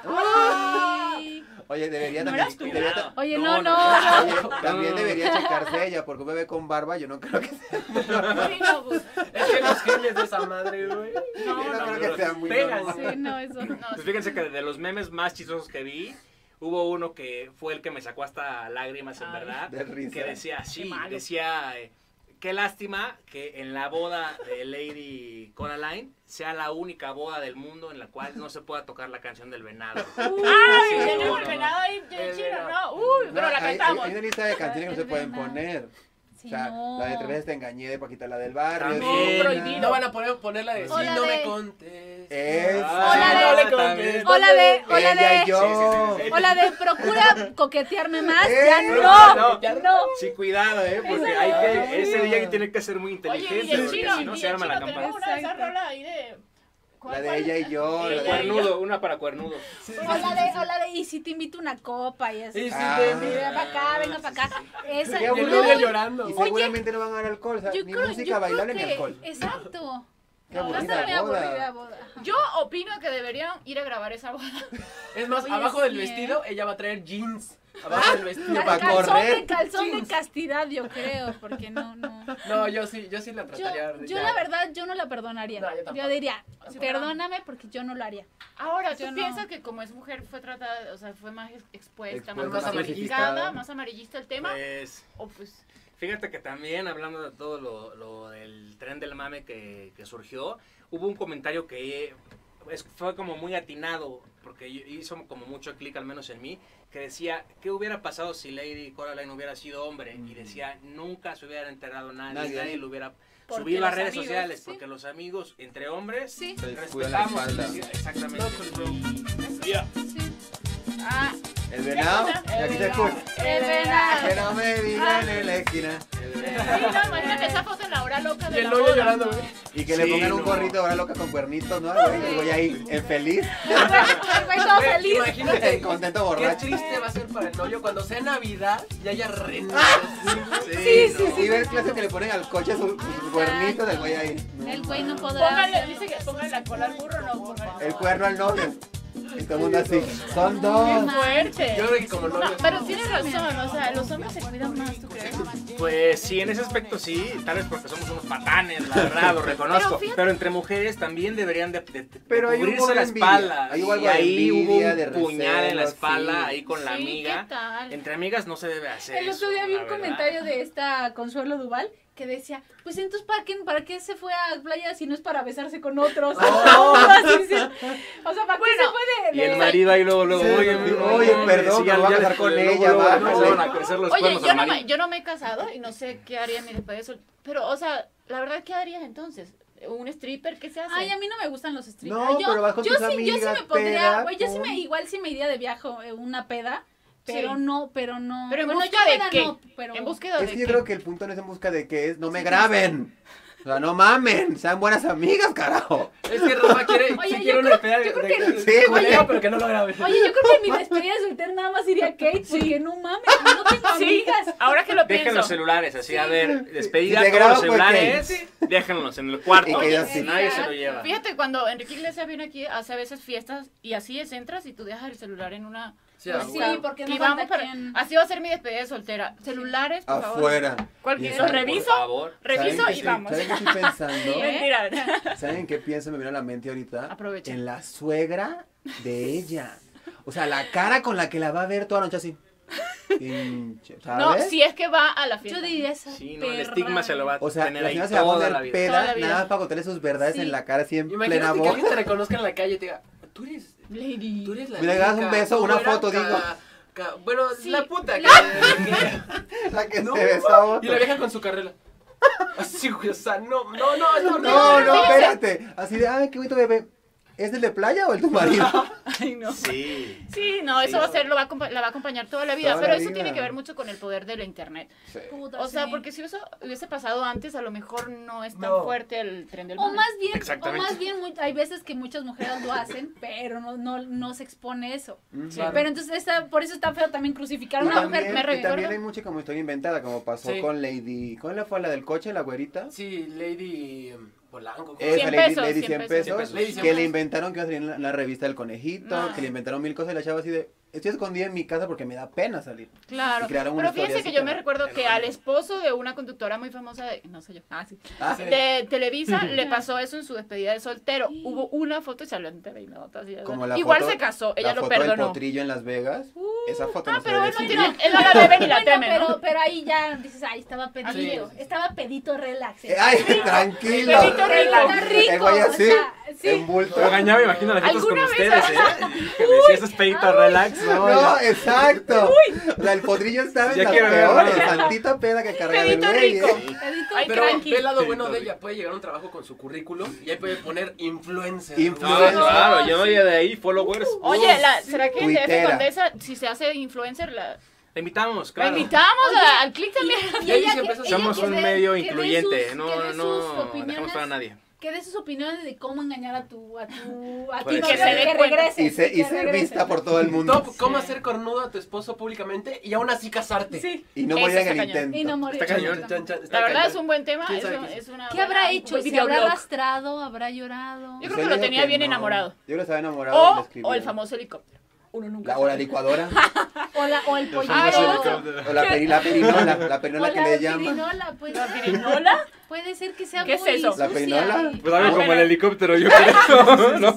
[SPEAKER 4] Ay.
[SPEAKER 5] Oye, debería
[SPEAKER 2] ¿No
[SPEAKER 5] también.
[SPEAKER 2] eras tú?
[SPEAKER 5] debería ta-
[SPEAKER 4] Oye,
[SPEAKER 6] No,
[SPEAKER 4] no,
[SPEAKER 6] no.
[SPEAKER 4] no.
[SPEAKER 5] Oye, también debería checarse ella, porque un bebé con barba yo no creo que sea,
[SPEAKER 2] Sí, no, pues,
[SPEAKER 3] Es que los genes de esa madre, güey.
[SPEAKER 2] no,
[SPEAKER 5] yo no
[SPEAKER 2] no.
[SPEAKER 5] creo que sea muy
[SPEAKER 3] Pegan.
[SPEAKER 5] normal.
[SPEAKER 4] Sí, no, eso no.
[SPEAKER 2] No,
[SPEAKER 6] Pues fíjense que de los memes más chistosos que vi, hubo uno que fue el que me sacó hasta lágrimas, en
[SPEAKER 2] Ay,
[SPEAKER 6] verdad.
[SPEAKER 5] de risa.
[SPEAKER 6] Que decía, sí,
[SPEAKER 2] malo.
[SPEAKER 6] decía, eh, qué lástima que en la boda de Lady Coraline sea la única boda del mundo en la cual no se pueda tocar la canción del venado.
[SPEAKER 2] Ay,
[SPEAKER 6] Sí,
[SPEAKER 2] ya
[SPEAKER 6] no,
[SPEAKER 2] no,
[SPEAKER 6] no,
[SPEAKER 2] el
[SPEAKER 6] no.
[SPEAKER 2] venado ahí,
[SPEAKER 3] El
[SPEAKER 2] chino,
[SPEAKER 3] venado.
[SPEAKER 2] no. Uy,
[SPEAKER 5] No,
[SPEAKER 2] pero la
[SPEAKER 5] hay, hay-
[SPEAKER 2] cantamos.
[SPEAKER 5] hay una lista de canciones que no se
[SPEAKER 4] El
[SPEAKER 5] pueden
[SPEAKER 4] venado.
[SPEAKER 5] poner.
[SPEAKER 4] Sí,
[SPEAKER 5] O sea,
[SPEAKER 4] no.
[SPEAKER 5] la de tres veces te engañé de Paquita, la del barrio.
[SPEAKER 6] También.
[SPEAKER 5] Diana.
[SPEAKER 2] prohibido.
[SPEAKER 3] No van a poder poner la de si
[SPEAKER 4] O la
[SPEAKER 3] no
[SPEAKER 4] de-
[SPEAKER 3] me contes.
[SPEAKER 5] Esa.
[SPEAKER 6] Ah,
[SPEAKER 4] Hola,
[SPEAKER 3] no
[SPEAKER 4] de-
[SPEAKER 3] le contes.
[SPEAKER 4] Hola de, hola
[SPEAKER 5] Ella
[SPEAKER 4] de,
[SPEAKER 5] y yo.
[SPEAKER 6] Sí, sí, sí,
[SPEAKER 4] hola de, procura coquetearme más,
[SPEAKER 5] Eh,
[SPEAKER 4] ya
[SPEAKER 5] no,
[SPEAKER 4] no,
[SPEAKER 6] no,
[SPEAKER 4] ya
[SPEAKER 3] no.
[SPEAKER 4] no.
[SPEAKER 6] Sí, cuidado, eh, porque
[SPEAKER 4] Esa
[SPEAKER 6] hay
[SPEAKER 4] no.
[SPEAKER 6] que, ese día tiene que ser muy
[SPEAKER 2] Oye,
[SPEAKER 6] inteligente,
[SPEAKER 2] y el
[SPEAKER 6] porque
[SPEAKER 2] chino,
[SPEAKER 6] si no
[SPEAKER 2] y
[SPEAKER 6] se
[SPEAKER 2] el
[SPEAKER 6] arma la
[SPEAKER 2] chino, tenemos
[SPEAKER 6] campana.
[SPEAKER 2] una de esas
[SPEAKER 4] Exacto.
[SPEAKER 2] rolas ahí de...
[SPEAKER 5] La de ella y yo.
[SPEAKER 6] El
[SPEAKER 5] la de-
[SPEAKER 6] cuernudo, una para cuernudo.
[SPEAKER 4] O la de, o la de, y si te invito una copa y así.
[SPEAKER 3] Y si
[SPEAKER 5] Ah.
[SPEAKER 3] te
[SPEAKER 4] Venga para acá, venga para acá. Esa,
[SPEAKER 5] Qué
[SPEAKER 3] Y el
[SPEAKER 5] aburrido.
[SPEAKER 3] novio llorando.
[SPEAKER 5] Y
[SPEAKER 4] Oye,
[SPEAKER 5] seguramente no van a dar alcohol, o sea,
[SPEAKER 4] yo
[SPEAKER 5] ni
[SPEAKER 4] creo,
[SPEAKER 5] música
[SPEAKER 4] yo
[SPEAKER 5] bailable
[SPEAKER 4] creo
[SPEAKER 5] ni
[SPEAKER 4] que,
[SPEAKER 5] alcohol.
[SPEAKER 4] exacto.
[SPEAKER 5] Qué
[SPEAKER 4] Va a
[SPEAKER 5] aburrida
[SPEAKER 4] estar muy aburrida
[SPEAKER 5] boda.
[SPEAKER 4] boda. Ajá.
[SPEAKER 2] Yo opino que deberían ir a grabar esa boda.
[SPEAKER 3] Es más,
[SPEAKER 4] Oye,
[SPEAKER 3] abajo del
[SPEAKER 4] sí,
[SPEAKER 3] vestido, ella va a traer jeans. Abajo del vestido.
[SPEAKER 5] para
[SPEAKER 4] calzón
[SPEAKER 5] correr.
[SPEAKER 4] de, calzón de
[SPEAKER 3] Jeans.
[SPEAKER 4] castidad, yo creo, porque no, no.
[SPEAKER 3] No, yo sí, yo sí la
[SPEAKER 4] Yo,
[SPEAKER 3] trataría. de-
[SPEAKER 4] yo
[SPEAKER 3] ya.
[SPEAKER 4] la verdad, yo no la perdonaría.
[SPEAKER 3] No, yo
[SPEAKER 4] yo,
[SPEAKER 3] tampoco.
[SPEAKER 4] diría,
[SPEAKER 2] Sí, pero-
[SPEAKER 4] perdóname porque yo no lo haría.
[SPEAKER 2] Ahora, ¿tú
[SPEAKER 4] Yo no.
[SPEAKER 2] piensas que como es mujer fue tratada, o sea, fue más ex- expuesta,
[SPEAKER 5] Expuesta,
[SPEAKER 2] más
[SPEAKER 3] más
[SPEAKER 2] masificada,
[SPEAKER 5] amplificada.
[SPEAKER 2] más amarillista el tema?
[SPEAKER 6] Pues,
[SPEAKER 2] O pues,
[SPEAKER 6] fíjate que también, hablando de todo lo, lo del tren del mame que, que surgió, hubo un comentario que es- fue como muy atinado, porque hizo como mucho clic, al menos en mí, que decía, ¿qué hubiera pasado si Lady Coraline hubiera sido hombre? Y decía, nunca se hubiera enterado nadie,
[SPEAKER 5] Nadie.
[SPEAKER 6] nadie, lo hubiera
[SPEAKER 2] Porque
[SPEAKER 6] subido a
[SPEAKER 2] los
[SPEAKER 6] redes
[SPEAKER 2] amigos,
[SPEAKER 6] sociales,
[SPEAKER 2] sí.
[SPEAKER 6] porque los amigos entre hombres
[SPEAKER 4] Sí,
[SPEAKER 5] Se descuidan la
[SPEAKER 6] respetamos,
[SPEAKER 5] espalda.
[SPEAKER 6] decía- exactamente.
[SPEAKER 4] sí.
[SPEAKER 2] ah,
[SPEAKER 5] El venado, y aquí se escucha.
[SPEAKER 4] Es verdad.
[SPEAKER 5] Que no me digan en la esquina.
[SPEAKER 2] sí, no, imagínate esa foto en la hora loca
[SPEAKER 3] Y
[SPEAKER 2] de
[SPEAKER 3] el
[SPEAKER 2] la
[SPEAKER 3] novio
[SPEAKER 2] boda.
[SPEAKER 3] llorando, güey.
[SPEAKER 5] Y que le
[SPEAKER 6] Sí,
[SPEAKER 5] pongan un
[SPEAKER 6] no.
[SPEAKER 5] gorrito ahora loca con cuernitos, ¿no? Güey, y voy ahí, en feliz,
[SPEAKER 4] El güey todo
[SPEAKER 3] Güey,
[SPEAKER 4] feliz.
[SPEAKER 3] Imagínate.
[SPEAKER 5] contento
[SPEAKER 3] Qué
[SPEAKER 5] borracho.
[SPEAKER 3] triste va a ser para el novio cuando sea Navidad y haya renos.
[SPEAKER 4] Sí, sí,
[SPEAKER 5] Y ves clase que le ponen al coche sus, sus cuernitos del güey ahí. No,
[SPEAKER 4] El güey no podrá.
[SPEAKER 2] Póngale, dice que pongan la cola al burro, no póngale.
[SPEAKER 5] El cuerno al novio. Y todo el mundo así. Son
[SPEAKER 2] Qué
[SPEAKER 5] dos.
[SPEAKER 2] fuerte.
[SPEAKER 3] Yo creo que como
[SPEAKER 2] No,
[SPEAKER 3] novio.
[SPEAKER 2] pero tienes razón, o sea, los hombres se cuidan más, ¿tú crees?
[SPEAKER 6] Pues sí, en ese aspecto sí, tal vez porque somos unos patanes, la verdad, lo reconozco.
[SPEAKER 2] Pero
[SPEAKER 6] Pero,
[SPEAKER 2] fíjate-
[SPEAKER 6] entre mujeres también deberían de, de- de
[SPEAKER 5] Pero ahí hubo
[SPEAKER 6] cubrirse la
[SPEAKER 5] envidia,
[SPEAKER 6] espalda.
[SPEAKER 5] ahí hubo algo
[SPEAKER 6] y
[SPEAKER 5] de
[SPEAKER 6] ahí hubo
[SPEAKER 5] envidia,
[SPEAKER 6] un
[SPEAKER 5] de
[SPEAKER 6] puñal en la
[SPEAKER 5] recelo,
[SPEAKER 6] espalda,
[SPEAKER 5] sí.
[SPEAKER 6] ahí con la
[SPEAKER 2] Sí,
[SPEAKER 6] amiga.
[SPEAKER 2] ¿qué tal?
[SPEAKER 6] Entre amigas no se debe hacer
[SPEAKER 4] El otro día
[SPEAKER 6] eso,
[SPEAKER 4] vi
[SPEAKER 6] la
[SPEAKER 4] un
[SPEAKER 6] verdad.
[SPEAKER 4] comentario de esta Consuelo Duval que decía, pues entonces ¿para qué, para qué se fue a playa si no es para besarse con otros?
[SPEAKER 5] Oh.
[SPEAKER 4] Así, sí. O sea, ¿para qué
[SPEAKER 2] Bueno,
[SPEAKER 4] se fue de,
[SPEAKER 6] Y el
[SPEAKER 4] de-
[SPEAKER 6] marido ahí luego, luego,
[SPEAKER 5] Sí,
[SPEAKER 6] oye,
[SPEAKER 5] sí,
[SPEAKER 6] no,
[SPEAKER 5] oye,
[SPEAKER 6] no,
[SPEAKER 5] perdón,
[SPEAKER 6] sí,
[SPEAKER 5] me
[SPEAKER 6] ya-
[SPEAKER 5] voy a
[SPEAKER 6] ya
[SPEAKER 5] casar
[SPEAKER 6] le-
[SPEAKER 5] con
[SPEAKER 6] luego,
[SPEAKER 5] ella,
[SPEAKER 6] luego
[SPEAKER 5] va,
[SPEAKER 6] le empezaron
[SPEAKER 5] vale.
[SPEAKER 6] a crecer los
[SPEAKER 2] Oye,
[SPEAKER 6] cuernos
[SPEAKER 2] yo
[SPEAKER 6] al
[SPEAKER 2] no, me,
[SPEAKER 6] marido.
[SPEAKER 2] yo no me he casado y no sé qué haría en mi después de sol. Pero, o sea, la verdad, ¿qué harías entonces? ¿Un stripper? ¿Qué se hace?
[SPEAKER 4] Ay, a mí no me gustan los strippers.
[SPEAKER 5] No,
[SPEAKER 4] yo,
[SPEAKER 5] pero vas con
[SPEAKER 4] yo
[SPEAKER 5] tus
[SPEAKER 4] sí, yo sí
[SPEAKER 5] amigas,
[SPEAKER 4] me pondría,
[SPEAKER 5] peda,
[SPEAKER 4] güey, yo sí
[SPEAKER 5] pum.
[SPEAKER 4] me, igual sí me iría de viaje eh, una peda, pero
[SPEAKER 2] Sí.
[SPEAKER 4] no, pero no.
[SPEAKER 2] ¿Pero en
[SPEAKER 4] bueno,
[SPEAKER 2] busca
[SPEAKER 4] yo
[SPEAKER 2] de
[SPEAKER 4] peda
[SPEAKER 2] qué?
[SPEAKER 4] no, pero
[SPEAKER 2] En búsqueda
[SPEAKER 5] Es
[SPEAKER 2] de
[SPEAKER 5] que yo
[SPEAKER 2] qué?
[SPEAKER 5] creo que el punto no es en busca de que es, no me graben. O sea, no mamen, sean buenas amigas, carajo.
[SPEAKER 3] Es que Rafa quiere,
[SPEAKER 4] Oye,
[SPEAKER 3] sí
[SPEAKER 4] yo
[SPEAKER 3] quiere una
[SPEAKER 4] creo-
[SPEAKER 3] despedida de,
[SPEAKER 4] yo creo
[SPEAKER 3] de-
[SPEAKER 4] que-
[SPEAKER 3] de-
[SPEAKER 5] Sí,
[SPEAKER 3] de
[SPEAKER 5] güey.
[SPEAKER 3] colega, pero que no lo grabe.
[SPEAKER 4] Oye, yo creo que en mi despedida de soltera nada más iría Kate, porque no mames, no tengo
[SPEAKER 2] Sí,
[SPEAKER 4] amigas.
[SPEAKER 2] ahora que lo
[SPEAKER 6] Dejen
[SPEAKER 2] pienso.
[SPEAKER 6] los celulares, así, a ver, despedida,
[SPEAKER 5] Si te
[SPEAKER 6] todos
[SPEAKER 5] grabo,
[SPEAKER 6] los
[SPEAKER 5] pues,
[SPEAKER 6] celulares, déjenlos en el cuarto.
[SPEAKER 5] Y que yo así.
[SPEAKER 6] Nadie se lo lleva.
[SPEAKER 2] Fíjate, cuando Enrique Iglesias viene aquí, hace a veces fiestas y así es, entras y tú dejas el celular en una...
[SPEAKER 3] Sí,
[SPEAKER 4] Pues
[SPEAKER 3] ah,
[SPEAKER 4] sí,
[SPEAKER 3] güey.
[SPEAKER 4] porque
[SPEAKER 2] y
[SPEAKER 4] no
[SPEAKER 2] vamos
[SPEAKER 4] falta
[SPEAKER 2] para...
[SPEAKER 4] quien-
[SPEAKER 2] Así va a ser mi despedida de soltera. Celulares, por favor.
[SPEAKER 5] Afuera.
[SPEAKER 2] Cualquier...
[SPEAKER 5] Y
[SPEAKER 2] Los
[SPEAKER 5] esa-
[SPEAKER 2] reviso,
[SPEAKER 6] Por favor.
[SPEAKER 2] reviso
[SPEAKER 5] ¿Saben qué
[SPEAKER 2] y
[SPEAKER 5] estoy-
[SPEAKER 2] vamos.
[SPEAKER 5] ¿Saben qué estoy pensando?
[SPEAKER 2] Mentira.
[SPEAKER 5] ¿Saben qué pienso? Me vino a la mente ahorita.
[SPEAKER 2] Aprovecha.
[SPEAKER 5] En la suegra de ella. O sea, la cara con la que la va a ver toda la noche así. Pinche,
[SPEAKER 2] No,
[SPEAKER 5] ¿sabes?
[SPEAKER 2] si es que va a la fiesta.
[SPEAKER 4] Yo diría esa
[SPEAKER 6] Sí, no, el
[SPEAKER 4] perra.
[SPEAKER 6] estigma se lo va a
[SPEAKER 5] O sea,
[SPEAKER 6] tener
[SPEAKER 5] la
[SPEAKER 6] ahí
[SPEAKER 5] señora se va a
[SPEAKER 6] toda
[SPEAKER 5] poner
[SPEAKER 6] la vida.
[SPEAKER 2] Toda
[SPEAKER 5] peda,
[SPEAKER 2] la vida.
[SPEAKER 5] nada más para contarle sus verdades
[SPEAKER 4] Sí.
[SPEAKER 5] en la cara, así en plena
[SPEAKER 3] Imagínate que
[SPEAKER 5] boca.
[SPEAKER 3] alguien te reconozca en la calle y te diga, tú eres,
[SPEAKER 2] Lady.
[SPEAKER 3] tú eres la
[SPEAKER 5] Y le das un
[SPEAKER 3] única
[SPEAKER 5] beso, una
[SPEAKER 3] güera
[SPEAKER 5] foto,
[SPEAKER 3] ca-
[SPEAKER 5] digo.
[SPEAKER 3] ca- bueno,
[SPEAKER 2] Sí.
[SPEAKER 3] la puta que,
[SPEAKER 5] La que
[SPEAKER 3] No,
[SPEAKER 5] se besaba.
[SPEAKER 3] y la vieja con su carrera. Así, güey, o sea, no, no, no, es horrible.
[SPEAKER 5] No, no, espérate. Así de, ay, qué bonito bebé. ¿Es el de playa o el de tu marido?
[SPEAKER 2] Ay, no.
[SPEAKER 6] Sí.
[SPEAKER 2] Sí, no, eso
[SPEAKER 6] Sí.
[SPEAKER 2] va a ser, lo va a, acompa- la va a acompañar toda la vida,
[SPEAKER 5] Toda
[SPEAKER 2] pero
[SPEAKER 5] la
[SPEAKER 2] eso
[SPEAKER 5] vida.
[SPEAKER 2] tiene que ver mucho con el poder de la internet.
[SPEAKER 4] Puta,
[SPEAKER 2] O sea,
[SPEAKER 4] sí.
[SPEAKER 2] porque si eso hubiese pasado antes, a lo mejor no es tan
[SPEAKER 3] No.
[SPEAKER 2] fuerte el tren del
[SPEAKER 4] O
[SPEAKER 2] mame.
[SPEAKER 4] más bien, o
[SPEAKER 6] Exactamente.
[SPEAKER 4] más bien mu- hay veces que muchas mujeres lo hacen, pero no, no, no se expone eso.
[SPEAKER 5] Sí.
[SPEAKER 4] Pero entonces está, por eso está feo también crucificar a
[SPEAKER 5] Y
[SPEAKER 4] una
[SPEAKER 5] también,
[SPEAKER 4] mujer.
[SPEAKER 2] me
[SPEAKER 5] y
[SPEAKER 2] recuerdo.
[SPEAKER 5] también hay mucha como historia inventada, como pasó
[SPEAKER 3] Sí.
[SPEAKER 5] con Lady... ¿Cuál fue la del coche, la güerita?
[SPEAKER 3] Sí, Lady em, Polanco. ¿cómo se
[SPEAKER 5] Esa,
[SPEAKER 2] cien
[SPEAKER 3] llama?
[SPEAKER 5] Lady,
[SPEAKER 2] pesos,
[SPEAKER 5] Lady
[SPEAKER 2] cien
[SPEAKER 5] cien
[SPEAKER 2] pesos.
[SPEAKER 5] pesos,
[SPEAKER 3] cien pesos. Lady cien
[SPEAKER 5] que le
[SPEAKER 3] pesos.
[SPEAKER 5] inventaron que iba a salir en la, en la revista del conejito,
[SPEAKER 2] No.
[SPEAKER 5] que le inventaron mil cosas y la chava así de, estoy escondida en mi casa porque me da pena salir.
[SPEAKER 2] Claro.
[SPEAKER 5] Y crearon una
[SPEAKER 2] Pero fíjense
[SPEAKER 5] historia
[SPEAKER 2] que
[SPEAKER 5] así
[SPEAKER 2] yo me
[SPEAKER 5] como-
[SPEAKER 2] recuerdo que al esposo de una conductora muy famosa de, no sé yo, ah, sí,
[SPEAKER 5] Ah,
[SPEAKER 2] de Televisa le pasó eso en su despedida de soltero. Hubo una foto y salió en T V y notas y
[SPEAKER 5] como la
[SPEAKER 2] igual
[SPEAKER 5] foto-
[SPEAKER 2] se casó,
[SPEAKER 5] la
[SPEAKER 2] ella lo
[SPEAKER 5] foto del
[SPEAKER 2] perdonó.
[SPEAKER 5] potrillo en Las Vegas, esa foto
[SPEAKER 2] Ah,
[SPEAKER 5] no se
[SPEAKER 2] pero
[SPEAKER 5] debe
[SPEAKER 2] él no,
[SPEAKER 5] subir.
[SPEAKER 2] tiene, él no la debe ni la
[SPEAKER 4] Bueno,
[SPEAKER 2] teme,
[SPEAKER 4] pero,
[SPEAKER 2] ¿no?
[SPEAKER 4] pero ahí ya dices, ay, estaba pedito,
[SPEAKER 3] Sí.
[SPEAKER 4] estaba pedito relax.
[SPEAKER 5] Eh, Ay, tranquilo.
[SPEAKER 2] Pedito rico.
[SPEAKER 4] Está rico,
[SPEAKER 5] El güey
[SPEAKER 4] o
[SPEAKER 5] así,
[SPEAKER 4] sea, sí.
[SPEAKER 5] en bulto.
[SPEAKER 6] Pero gañaba, me imagino las fotos con
[SPEAKER 2] ¿Alguna vez
[SPEAKER 6] ustedes, ¿eh? Híjole, si eso es pedito relax, no.
[SPEAKER 5] No,
[SPEAKER 6] ya.
[SPEAKER 5] exacto. O sea, el potrillo estaba en
[SPEAKER 6] Ya
[SPEAKER 5] las
[SPEAKER 6] quiero ver,
[SPEAKER 5] peores,
[SPEAKER 6] ¿no?
[SPEAKER 5] tantita peda que carga del
[SPEAKER 2] Pedito
[SPEAKER 5] güey.
[SPEAKER 2] rico.
[SPEAKER 5] ¿eh?
[SPEAKER 4] Pedito
[SPEAKER 2] Ay,
[SPEAKER 3] Pero
[SPEAKER 2] tranqui.
[SPEAKER 3] ve el lado
[SPEAKER 6] Sí,
[SPEAKER 3] bueno de
[SPEAKER 6] todo
[SPEAKER 3] ella, puede llegar a un trabajo con su currículum y ahí puede poner influencer.
[SPEAKER 6] No,
[SPEAKER 5] Influencer.
[SPEAKER 6] claro, yo ya de ahí, followers.
[SPEAKER 2] Oye, la, ¿será que en D F
[SPEAKER 5] Tuitera.
[SPEAKER 2] Condesa, si se hace influencer, la,
[SPEAKER 6] La invitamos,
[SPEAKER 2] La
[SPEAKER 6] claro.
[SPEAKER 2] invitamos
[SPEAKER 4] Oye,
[SPEAKER 2] a- al clic también.
[SPEAKER 4] Y
[SPEAKER 3] Y ahí
[SPEAKER 4] ella
[SPEAKER 3] sí
[SPEAKER 4] que-
[SPEAKER 3] empezó-
[SPEAKER 4] ella
[SPEAKER 6] Somos
[SPEAKER 4] que
[SPEAKER 6] un
[SPEAKER 4] dé-
[SPEAKER 6] medio
[SPEAKER 4] que dé
[SPEAKER 6] incluyente,
[SPEAKER 4] sus-
[SPEAKER 6] no,
[SPEAKER 4] que dé sus
[SPEAKER 6] no
[SPEAKER 4] opiniones,
[SPEAKER 6] dejamos para nadie.
[SPEAKER 4] Que dé sus opiniones de cómo engañar a tu a tu a tu
[SPEAKER 6] Pues,
[SPEAKER 4] novio,
[SPEAKER 2] que se dé
[SPEAKER 4] que
[SPEAKER 2] cuenta.
[SPEAKER 4] regrese
[SPEAKER 5] Y, se, y
[SPEAKER 4] que
[SPEAKER 5] ser
[SPEAKER 4] regrese.
[SPEAKER 5] vista por todo el mundo.
[SPEAKER 3] Top, cómo hacer cornudo a tu esposo públicamente y aún así casarte.
[SPEAKER 2] Sí.
[SPEAKER 5] Y no
[SPEAKER 2] Ese
[SPEAKER 5] morir en
[SPEAKER 2] está
[SPEAKER 5] el
[SPEAKER 2] cañón.
[SPEAKER 5] intento.
[SPEAKER 4] Y no morir.
[SPEAKER 6] Está cañón.
[SPEAKER 3] Chan, chan, está
[SPEAKER 2] La verdad
[SPEAKER 3] cañón.
[SPEAKER 2] es un buen tema.
[SPEAKER 3] ¿Quién
[SPEAKER 2] Es,
[SPEAKER 3] sabe
[SPEAKER 2] un-
[SPEAKER 3] qué
[SPEAKER 2] es una
[SPEAKER 4] ¿Qué
[SPEAKER 2] buena-
[SPEAKER 4] habrá
[SPEAKER 2] un
[SPEAKER 4] hecho?
[SPEAKER 2] buen
[SPEAKER 4] ¿Se habrá
[SPEAKER 2] videoblog.
[SPEAKER 4] arrastrado? ¿Habrá llorado?
[SPEAKER 2] Yo
[SPEAKER 5] Pues
[SPEAKER 2] creo que
[SPEAKER 5] él
[SPEAKER 2] lo
[SPEAKER 5] dijo
[SPEAKER 2] tenía
[SPEAKER 5] que
[SPEAKER 2] bien
[SPEAKER 5] no.
[SPEAKER 2] enamorado.
[SPEAKER 5] Yo creo que estaba enamorado. y le
[SPEAKER 2] O,
[SPEAKER 5] escribió.
[SPEAKER 2] o el famoso helicóptero. Uno nunca
[SPEAKER 5] La, o la
[SPEAKER 2] sabe.
[SPEAKER 5] licuadora.
[SPEAKER 4] O, la, o el
[SPEAKER 6] Los
[SPEAKER 4] pollito.
[SPEAKER 2] Ay,
[SPEAKER 6] famosos
[SPEAKER 2] no.
[SPEAKER 6] helicópteros.
[SPEAKER 5] O la, peri, la perinola. La
[SPEAKER 4] O
[SPEAKER 5] perinola que
[SPEAKER 4] la
[SPEAKER 5] le llaman.
[SPEAKER 4] pirinola, pues.
[SPEAKER 2] ¿La pirinola?
[SPEAKER 4] Puede ser que sea
[SPEAKER 2] ¿Qué es
[SPEAKER 4] muy
[SPEAKER 2] eso?
[SPEAKER 4] sucia
[SPEAKER 5] ¿La perinola?
[SPEAKER 4] y-
[SPEAKER 6] Pues algo
[SPEAKER 2] Ah,
[SPEAKER 6] como
[SPEAKER 2] bueno.
[SPEAKER 6] el helicóptero, yo creo, ¿no?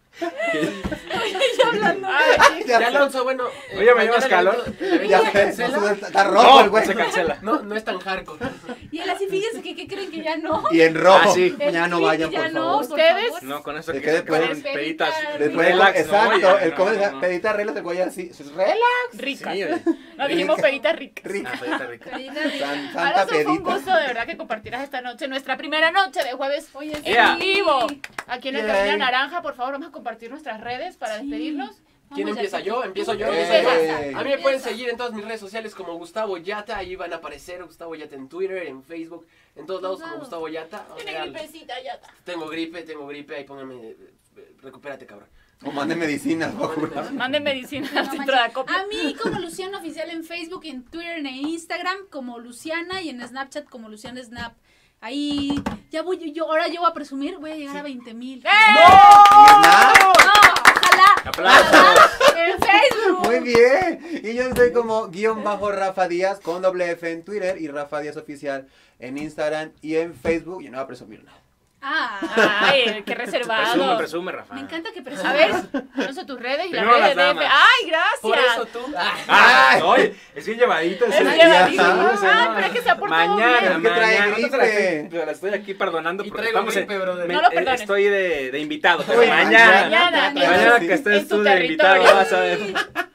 [SPEAKER 2] Ay,
[SPEAKER 5] Ya
[SPEAKER 3] Ya,
[SPEAKER 5] sé.
[SPEAKER 3] Alonso, bueno. eh,
[SPEAKER 6] Oye, ¿me
[SPEAKER 3] mañana
[SPEAKER 6] llevas
[SPEAKER 3] el
[SPEAKER 6] calor?
[SPEAKER 3] evento- el evento
[SPEAKER 5] Ya
[SPEAKER 3] se
[SPEAKER 5] sé,
[SPEAKER 3] cancela.
[SPEAKER 5] no, está rojo el
[SPEAKER 6] No,
[SPEAKER 5] güey.
[SPEAKER 6] se cancela.
[SPEAKER 3] No, no es tan hardcore.
[SPEAKER 4] Y él así, fíjense que, que creen que ya no.
[SPEAKER 5] Y en rojo.
[SPEAKER 6] Ah, sí.
[SPEAKER 5] Ya no
[SPEAKER 4] El
[SPEAKER 5] vayan,
[SPEAKER 4] click
[SPEAKER 5] por
[SPEAKER 4] ya no,
[SPEAKER 5] favor.
[SPEAKER 4] por
[SPEAKER 2] ¿Ustedes?
[SPEAKER 4] favor.
[SPEAKER 6] No, con eso
[SPEAKER 5] Es
[SPEAKER 6] que
[SPEAKER 5] que
[SPEAKER 6] se
[SPEAKER 5] después-
[SPEAKER 6] ponen peditas.
[SPEAKER 5] Después,
[SPEAKER 6] relax, ¿no?
[SPEAKER 5] exacto,
[SPEAKER 6] Ya,
[SPEAKER 5] el
[SPEAKER 6] no,
[SPEAKER 5] come
[SPEAKER 6] no, no.
[SPEAKER 5] pedita reglas, el güey así. Relax.
[SPEAKER 2] ricas.
[SPEAKER 6] Sí, oye.
[SPEAKER 2] Nos dijimos peditas ricas.
[SPEAKER 5] Rica.
[SPEAKER 6] Ah, pedita rica.
[SPEAKER 4] Pedita rica.
[SPEAKER 5] San- Santa
[SPEAKER 2] Alonso, fue un
[SPEAKER 5] pedita.
[SPEAKER 2] gusto de verdad que compartieras esta noche, nuestra primera noche de jueves
[SPEAKER 4] Oye, sí.
[SPEAKER 6] Yeah.
[SPEAKER 2] vivo. Aquí en el
[SPEAKER 5] Yay.
[SPEAKER 2] Cabina Naranja, por favor, vamos a compartir nuestras redes para
[SPEAKER 4] Sí.
[SPEAKER 2] despedirnos.
[SPEAKER 3] ¿Quién
[SPEAKER 4] Vamos,
[SPEAKER 3] empieza?
[SPEAKER 4] ya.
[SPEAKER 3] ¿Yo? ¿Empiezo yo?
[SPEAKER 4] Tú
[SPEAKER 5] Eh.
[SPEAKER 4] empieza.
[SPEAKER 3] A mí me pueden
[SPEAKER 4] Empieza.
[SPEAKER 3] seguir en todas mis redes sociales como Gustavo Yata, ahí van a aparecer Gustavo Yata en Twitter, en Facebook, en todos lados como
[SPEAKER 4] lados.
[SPEAKER 3] Gustavo Yata. O
[SPEAKER 2] Tiene
[SPEAKER 3] sea,
[SPEAKER 2] gripecita ya está.
[SPEAKER 3] tengo gripe, tengo gripe, ahí pónganme, eh, eh, recupérate cabrón.
[SPEAKER 5] O manden medicinas, por favor.
[SPEAKER 2] Manden medicina
[SPEAKER 4] No
[SPEAKER 2] al centro
[SPEAKER 4] manches.
[SPEAKER 2] de acopio.
[SPEAKER 4] A mí como Luciana Oficial en Facebook, en Twitter, en Instagram como Luciana y en Snapchat como Luciana Snap. Ahí ya voy yo, ahora yo voy a presumir, voy a llegar a veinte mil.
[SPEAKER 2] ¡Eh!
[SPEAKER 5] Nada.
[SPEAKER 4] No, ojalá.
[SPEAKER 6] Aplausos.
[SPEAKER 4] ojalá, En Facebook.
[SPEAKER 5] Muy bien. Y yo estoy como guión bajo Rafa Díaz con doble F en Twitter y Rafa Díaz Oficial en Instagram y en Facebook. Yo no voy a presumir nada.
[SPEAKER 4] Ah,
[SPEAKER 2] Ay, qué reservado.
[SPEAKER 6] Presume, presume, Rafa.
[SPEAKER 4] me encanta que
[SPEAKER 2] A
[SPEAKER 4] presumas.
[SPEAKER 2] ver, no sé tus redes y las
[SPEAKER 6] Primero
[SPEAKER 2] redes
[SPEAKER 6] las
[SPEAKER 2] de F.
[SPEAKER 6] damas.
[SPEAKER 2] Ay, gracias.
[SPEAKER 3] Por eso tú. Ah,
[SPEAKER 6] Ah, oye, es bien llevadito ese.
[SPEAKER 2] Es
[SPEAKER 5] ya
[SPEAKER 2] llevadito.
[SPEAKER 5] sabes,
[SPEAKER 2] Ay, pero es que se ha portado
[SPEAKER 6] Mañana,
[SPEAKER 2] bien.
[SPEAKER 5] Es que trae
[SPEAKER 6] mañana. No te la
[SPEAKER 5] gripe.
[SPEAKER 6] estoy, la estoy aquí perdonando
[SPEAKER 3] Y
[SPEAKER 6] porque
[SPEAKER 3] traigo
[SPEAKER 6] estamos en-
[SPEAKER 3] gripe, brother.
[SPEAKER 6] me-
[SPEAKER 2] No lo
[SPEAKER 6] eh,
[SPEAKER 2] perdones.
[SPEAKER 6] Estoy de, de invitado. Pero
[SPEAKER 5] Uy,
[SPEAKER 6] mañana.
[SPEAKER 2] mañana,
[SPEAKER 6] Mañana
[SPEAKER 5] sí.
[SPEAKER 6] que estés
[SPEAKER 2] En tu
[SPEAKER 6] tú de invitado,
[SPEAKER 2] territorio.
[SPEAKER 6] vas a ver.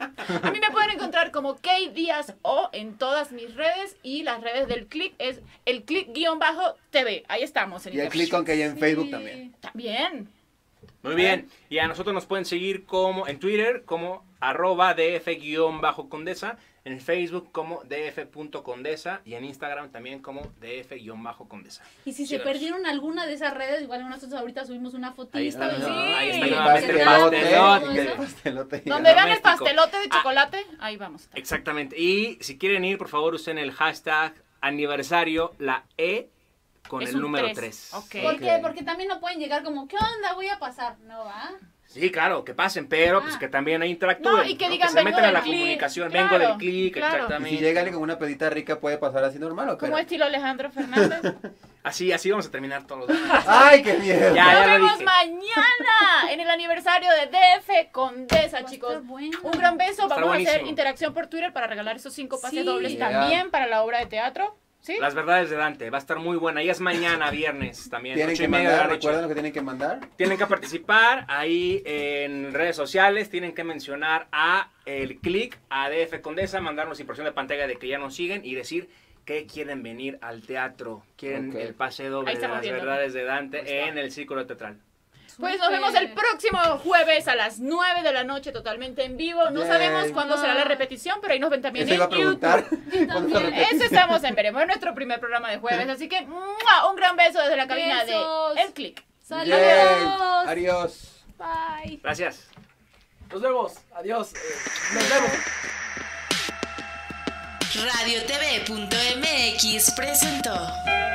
[SPEAKER 2] A mí me pueden encontrar como Kay Díaz O en todas mis redes y las redes del Click es el Click-T V. Ahí estamos. En
[SPEAKER 5] Y el
[SPEAKER 2] internet.
[SPEAKER 5] clic con que hay en
[SPEAKER 4] Sí.
[SPEAKER 5] Facebook también.
[SPEAKER 2] También.
[SPEAKER 6] Muy bien. Y a nosotros nos pueden seguir como en Twitter como arroba df-condesa, en Facebook como df.condesa y en Instagram también como df-condesa.
[SPEAKER 4] Y si se
[SPEAKER 6] Cheers.
[SPEAKER 4] perdieron alguna de esas redes, igual nosotros ahorita subimos una fotito.
[SPEAKER 6] Ahí está,
[SPEAKER 4] y-
[SPEAKER 2] Sí.
[SPEAKER 6] ahí está
[SPEAKER 2] Sí.
[SPEAKER 6] nuevamente el
[SPEAKER 5] Pastelote.
[SPEAKER 6] pastelote.
[SPEAKER 5] Pastelote.
[SPEAKER 2] Donde vean el
[SPEAKER 6] doméstico.
[SPEAKER 2] pastelote de
[SPEAKER 6] Ah.
[SPEAKER 2] chocolate, ahí vamos.
[SPEAKER 6] Exactamente. Y si quieren ir, por favor, usen el hashtag aniversario, la E con
[SPEAKER 2] Es
[SPEAKER 6] el
[SPEAKER 2] un
[SPEAKER 6] número
[SPEAKER 2] tres.
[SPEAKER 6] tres.
[SPEAKER 2] Ok.
[SPEAKER 4] ¿Por qué?
[SPEAKER 5] Ok.
[SPEAKER 4] Porque también no pueden llegar como, ¿qué onda? Voy a pasar. No, ¿va?
[SPEAKER 6] Sí, claro, que pasen, pero pues
[SPEAKER 4] Ah.
[SPEAKER 6] que también ahí interactúen.
[SPEAKER 2] No, y que digan,
[SPEAKER 6] se
[SPEAKER 2] vengo
[SPEAKER 6] metan a
[SPEAKER 2] del
[SPEAKER 6] la
[SPEAKER 2] click.
[SPEAKER 6] comunicación,
[SPEAKER 2] Claro,
[SPEAKER 6] vengo del clic,
[SPEAKER 2] claro.
[SPEAKER 5] Y
[SPEAKER 6] exactamente.
[SPEAKER 5] si llega alguien con una pedita rica, puede pasar así normal o qué?
[SPEAKER 2] Como estilo Alejandro Fernández.
[SPEAKER 6] Así, así vamos a terminar todos los días.
[SPEAKER 5] ¡Ay, qué miedo!
[SPEAKER 6] Ya,
[SPEAKER 2] Nos
[SPEAKER 6] ya lo
[SPEAKER 2] vemos
[SPEAKER 6] dije.
[SPEAKER 2] mañana en el aniversario de D F Condesa,
[SPEAKER 4] Va a
[SPEAKER 2] chicos.
[SPEAKER 4] estar bueno.
[SPEAKER 2] Un gran beso.
[SPEAKER 6] Va a estar
[SPEAKER 2] Vamos a hacer
[SPEAKER 6] buenísimo.
[SPEAKER 2] interacción por Twitter para regalar esos cinco pases
[SPEAKER 4] Sí.
[SPEAKER 2] dobles
[SPEAKER 5] Yeah.
[SPEAKER 2] también para la obra de teatro. ¿Sí?
[SPEAKER 6] Las verdades de Dante, va a estar muy buena. Y es mañana, viernes también.
[SPEAKER 5] Tienen
[SPEAKER 6] ocho
[SPEAKER 5] que
[SPEAKER 6] y media de
[SPEAKER 5] mandar,
[SPEAKER 6] la noche.
[SPEAKER 5] recuerden lo que tienen que mandar.
[SPEAKER 6] Tienen que participar ahí en redes sociales, tienen que mencionar a el click, a D F Condesa, mandarnos impresión de pantalla de que ya nos siguen y decir que quieren venir al teatro, quieren
[SPEAKER 5] Ok.
[SPEAKER 6] el pase doble
[SPEAKER 2] Ahí
[SPEAKER 6] de
[SPEAKER 2] estamos
[SPEAKER 6] las
[SPEAKER 2] viendo.
[SPEAKER 6] verdades de
[SPEAKER 3] Ahí
[SPEAKER 6] Dante
[SPEAKER 3] está.
[SPEAKER 6] en el Círculo Teatral.
[SPEAKER 2] Pues nos vemos el próximo jueves a las nueve de la noche totalmente en vivo. No
[SPEAKER 5] Yay.
[SPEAKER 2] sabemos cuándo será la repetición, pero ahí nos ven también
[SPEAKER 5] Eso iba a
[SPEAKER 2] en
[SPEAKER 5] preguntar.
[SPEAKER 2] YouTube.
[SPEAKER 5] ¿Cuándo se repite?
[SPEAKER 2] Eso estamos en veremos. Es nuestro primer programa de jueves. Así que ¡mua! Un gran beso desde la cabina
[SPEAKER 4] Besos.
[SPEAKER 2] de El Click.
[SPEAKER 4] ¡Saludos!
[SPEAKER 5] Yay. Adiós.
[SPEAKER 4] Bye.
[SPEAKER 6] Gracias.
[SPEAKER 3] Nos vemos. Adiós. Eh, nos vemos.
[SPEAKER 1] Radio T V punto M X presentó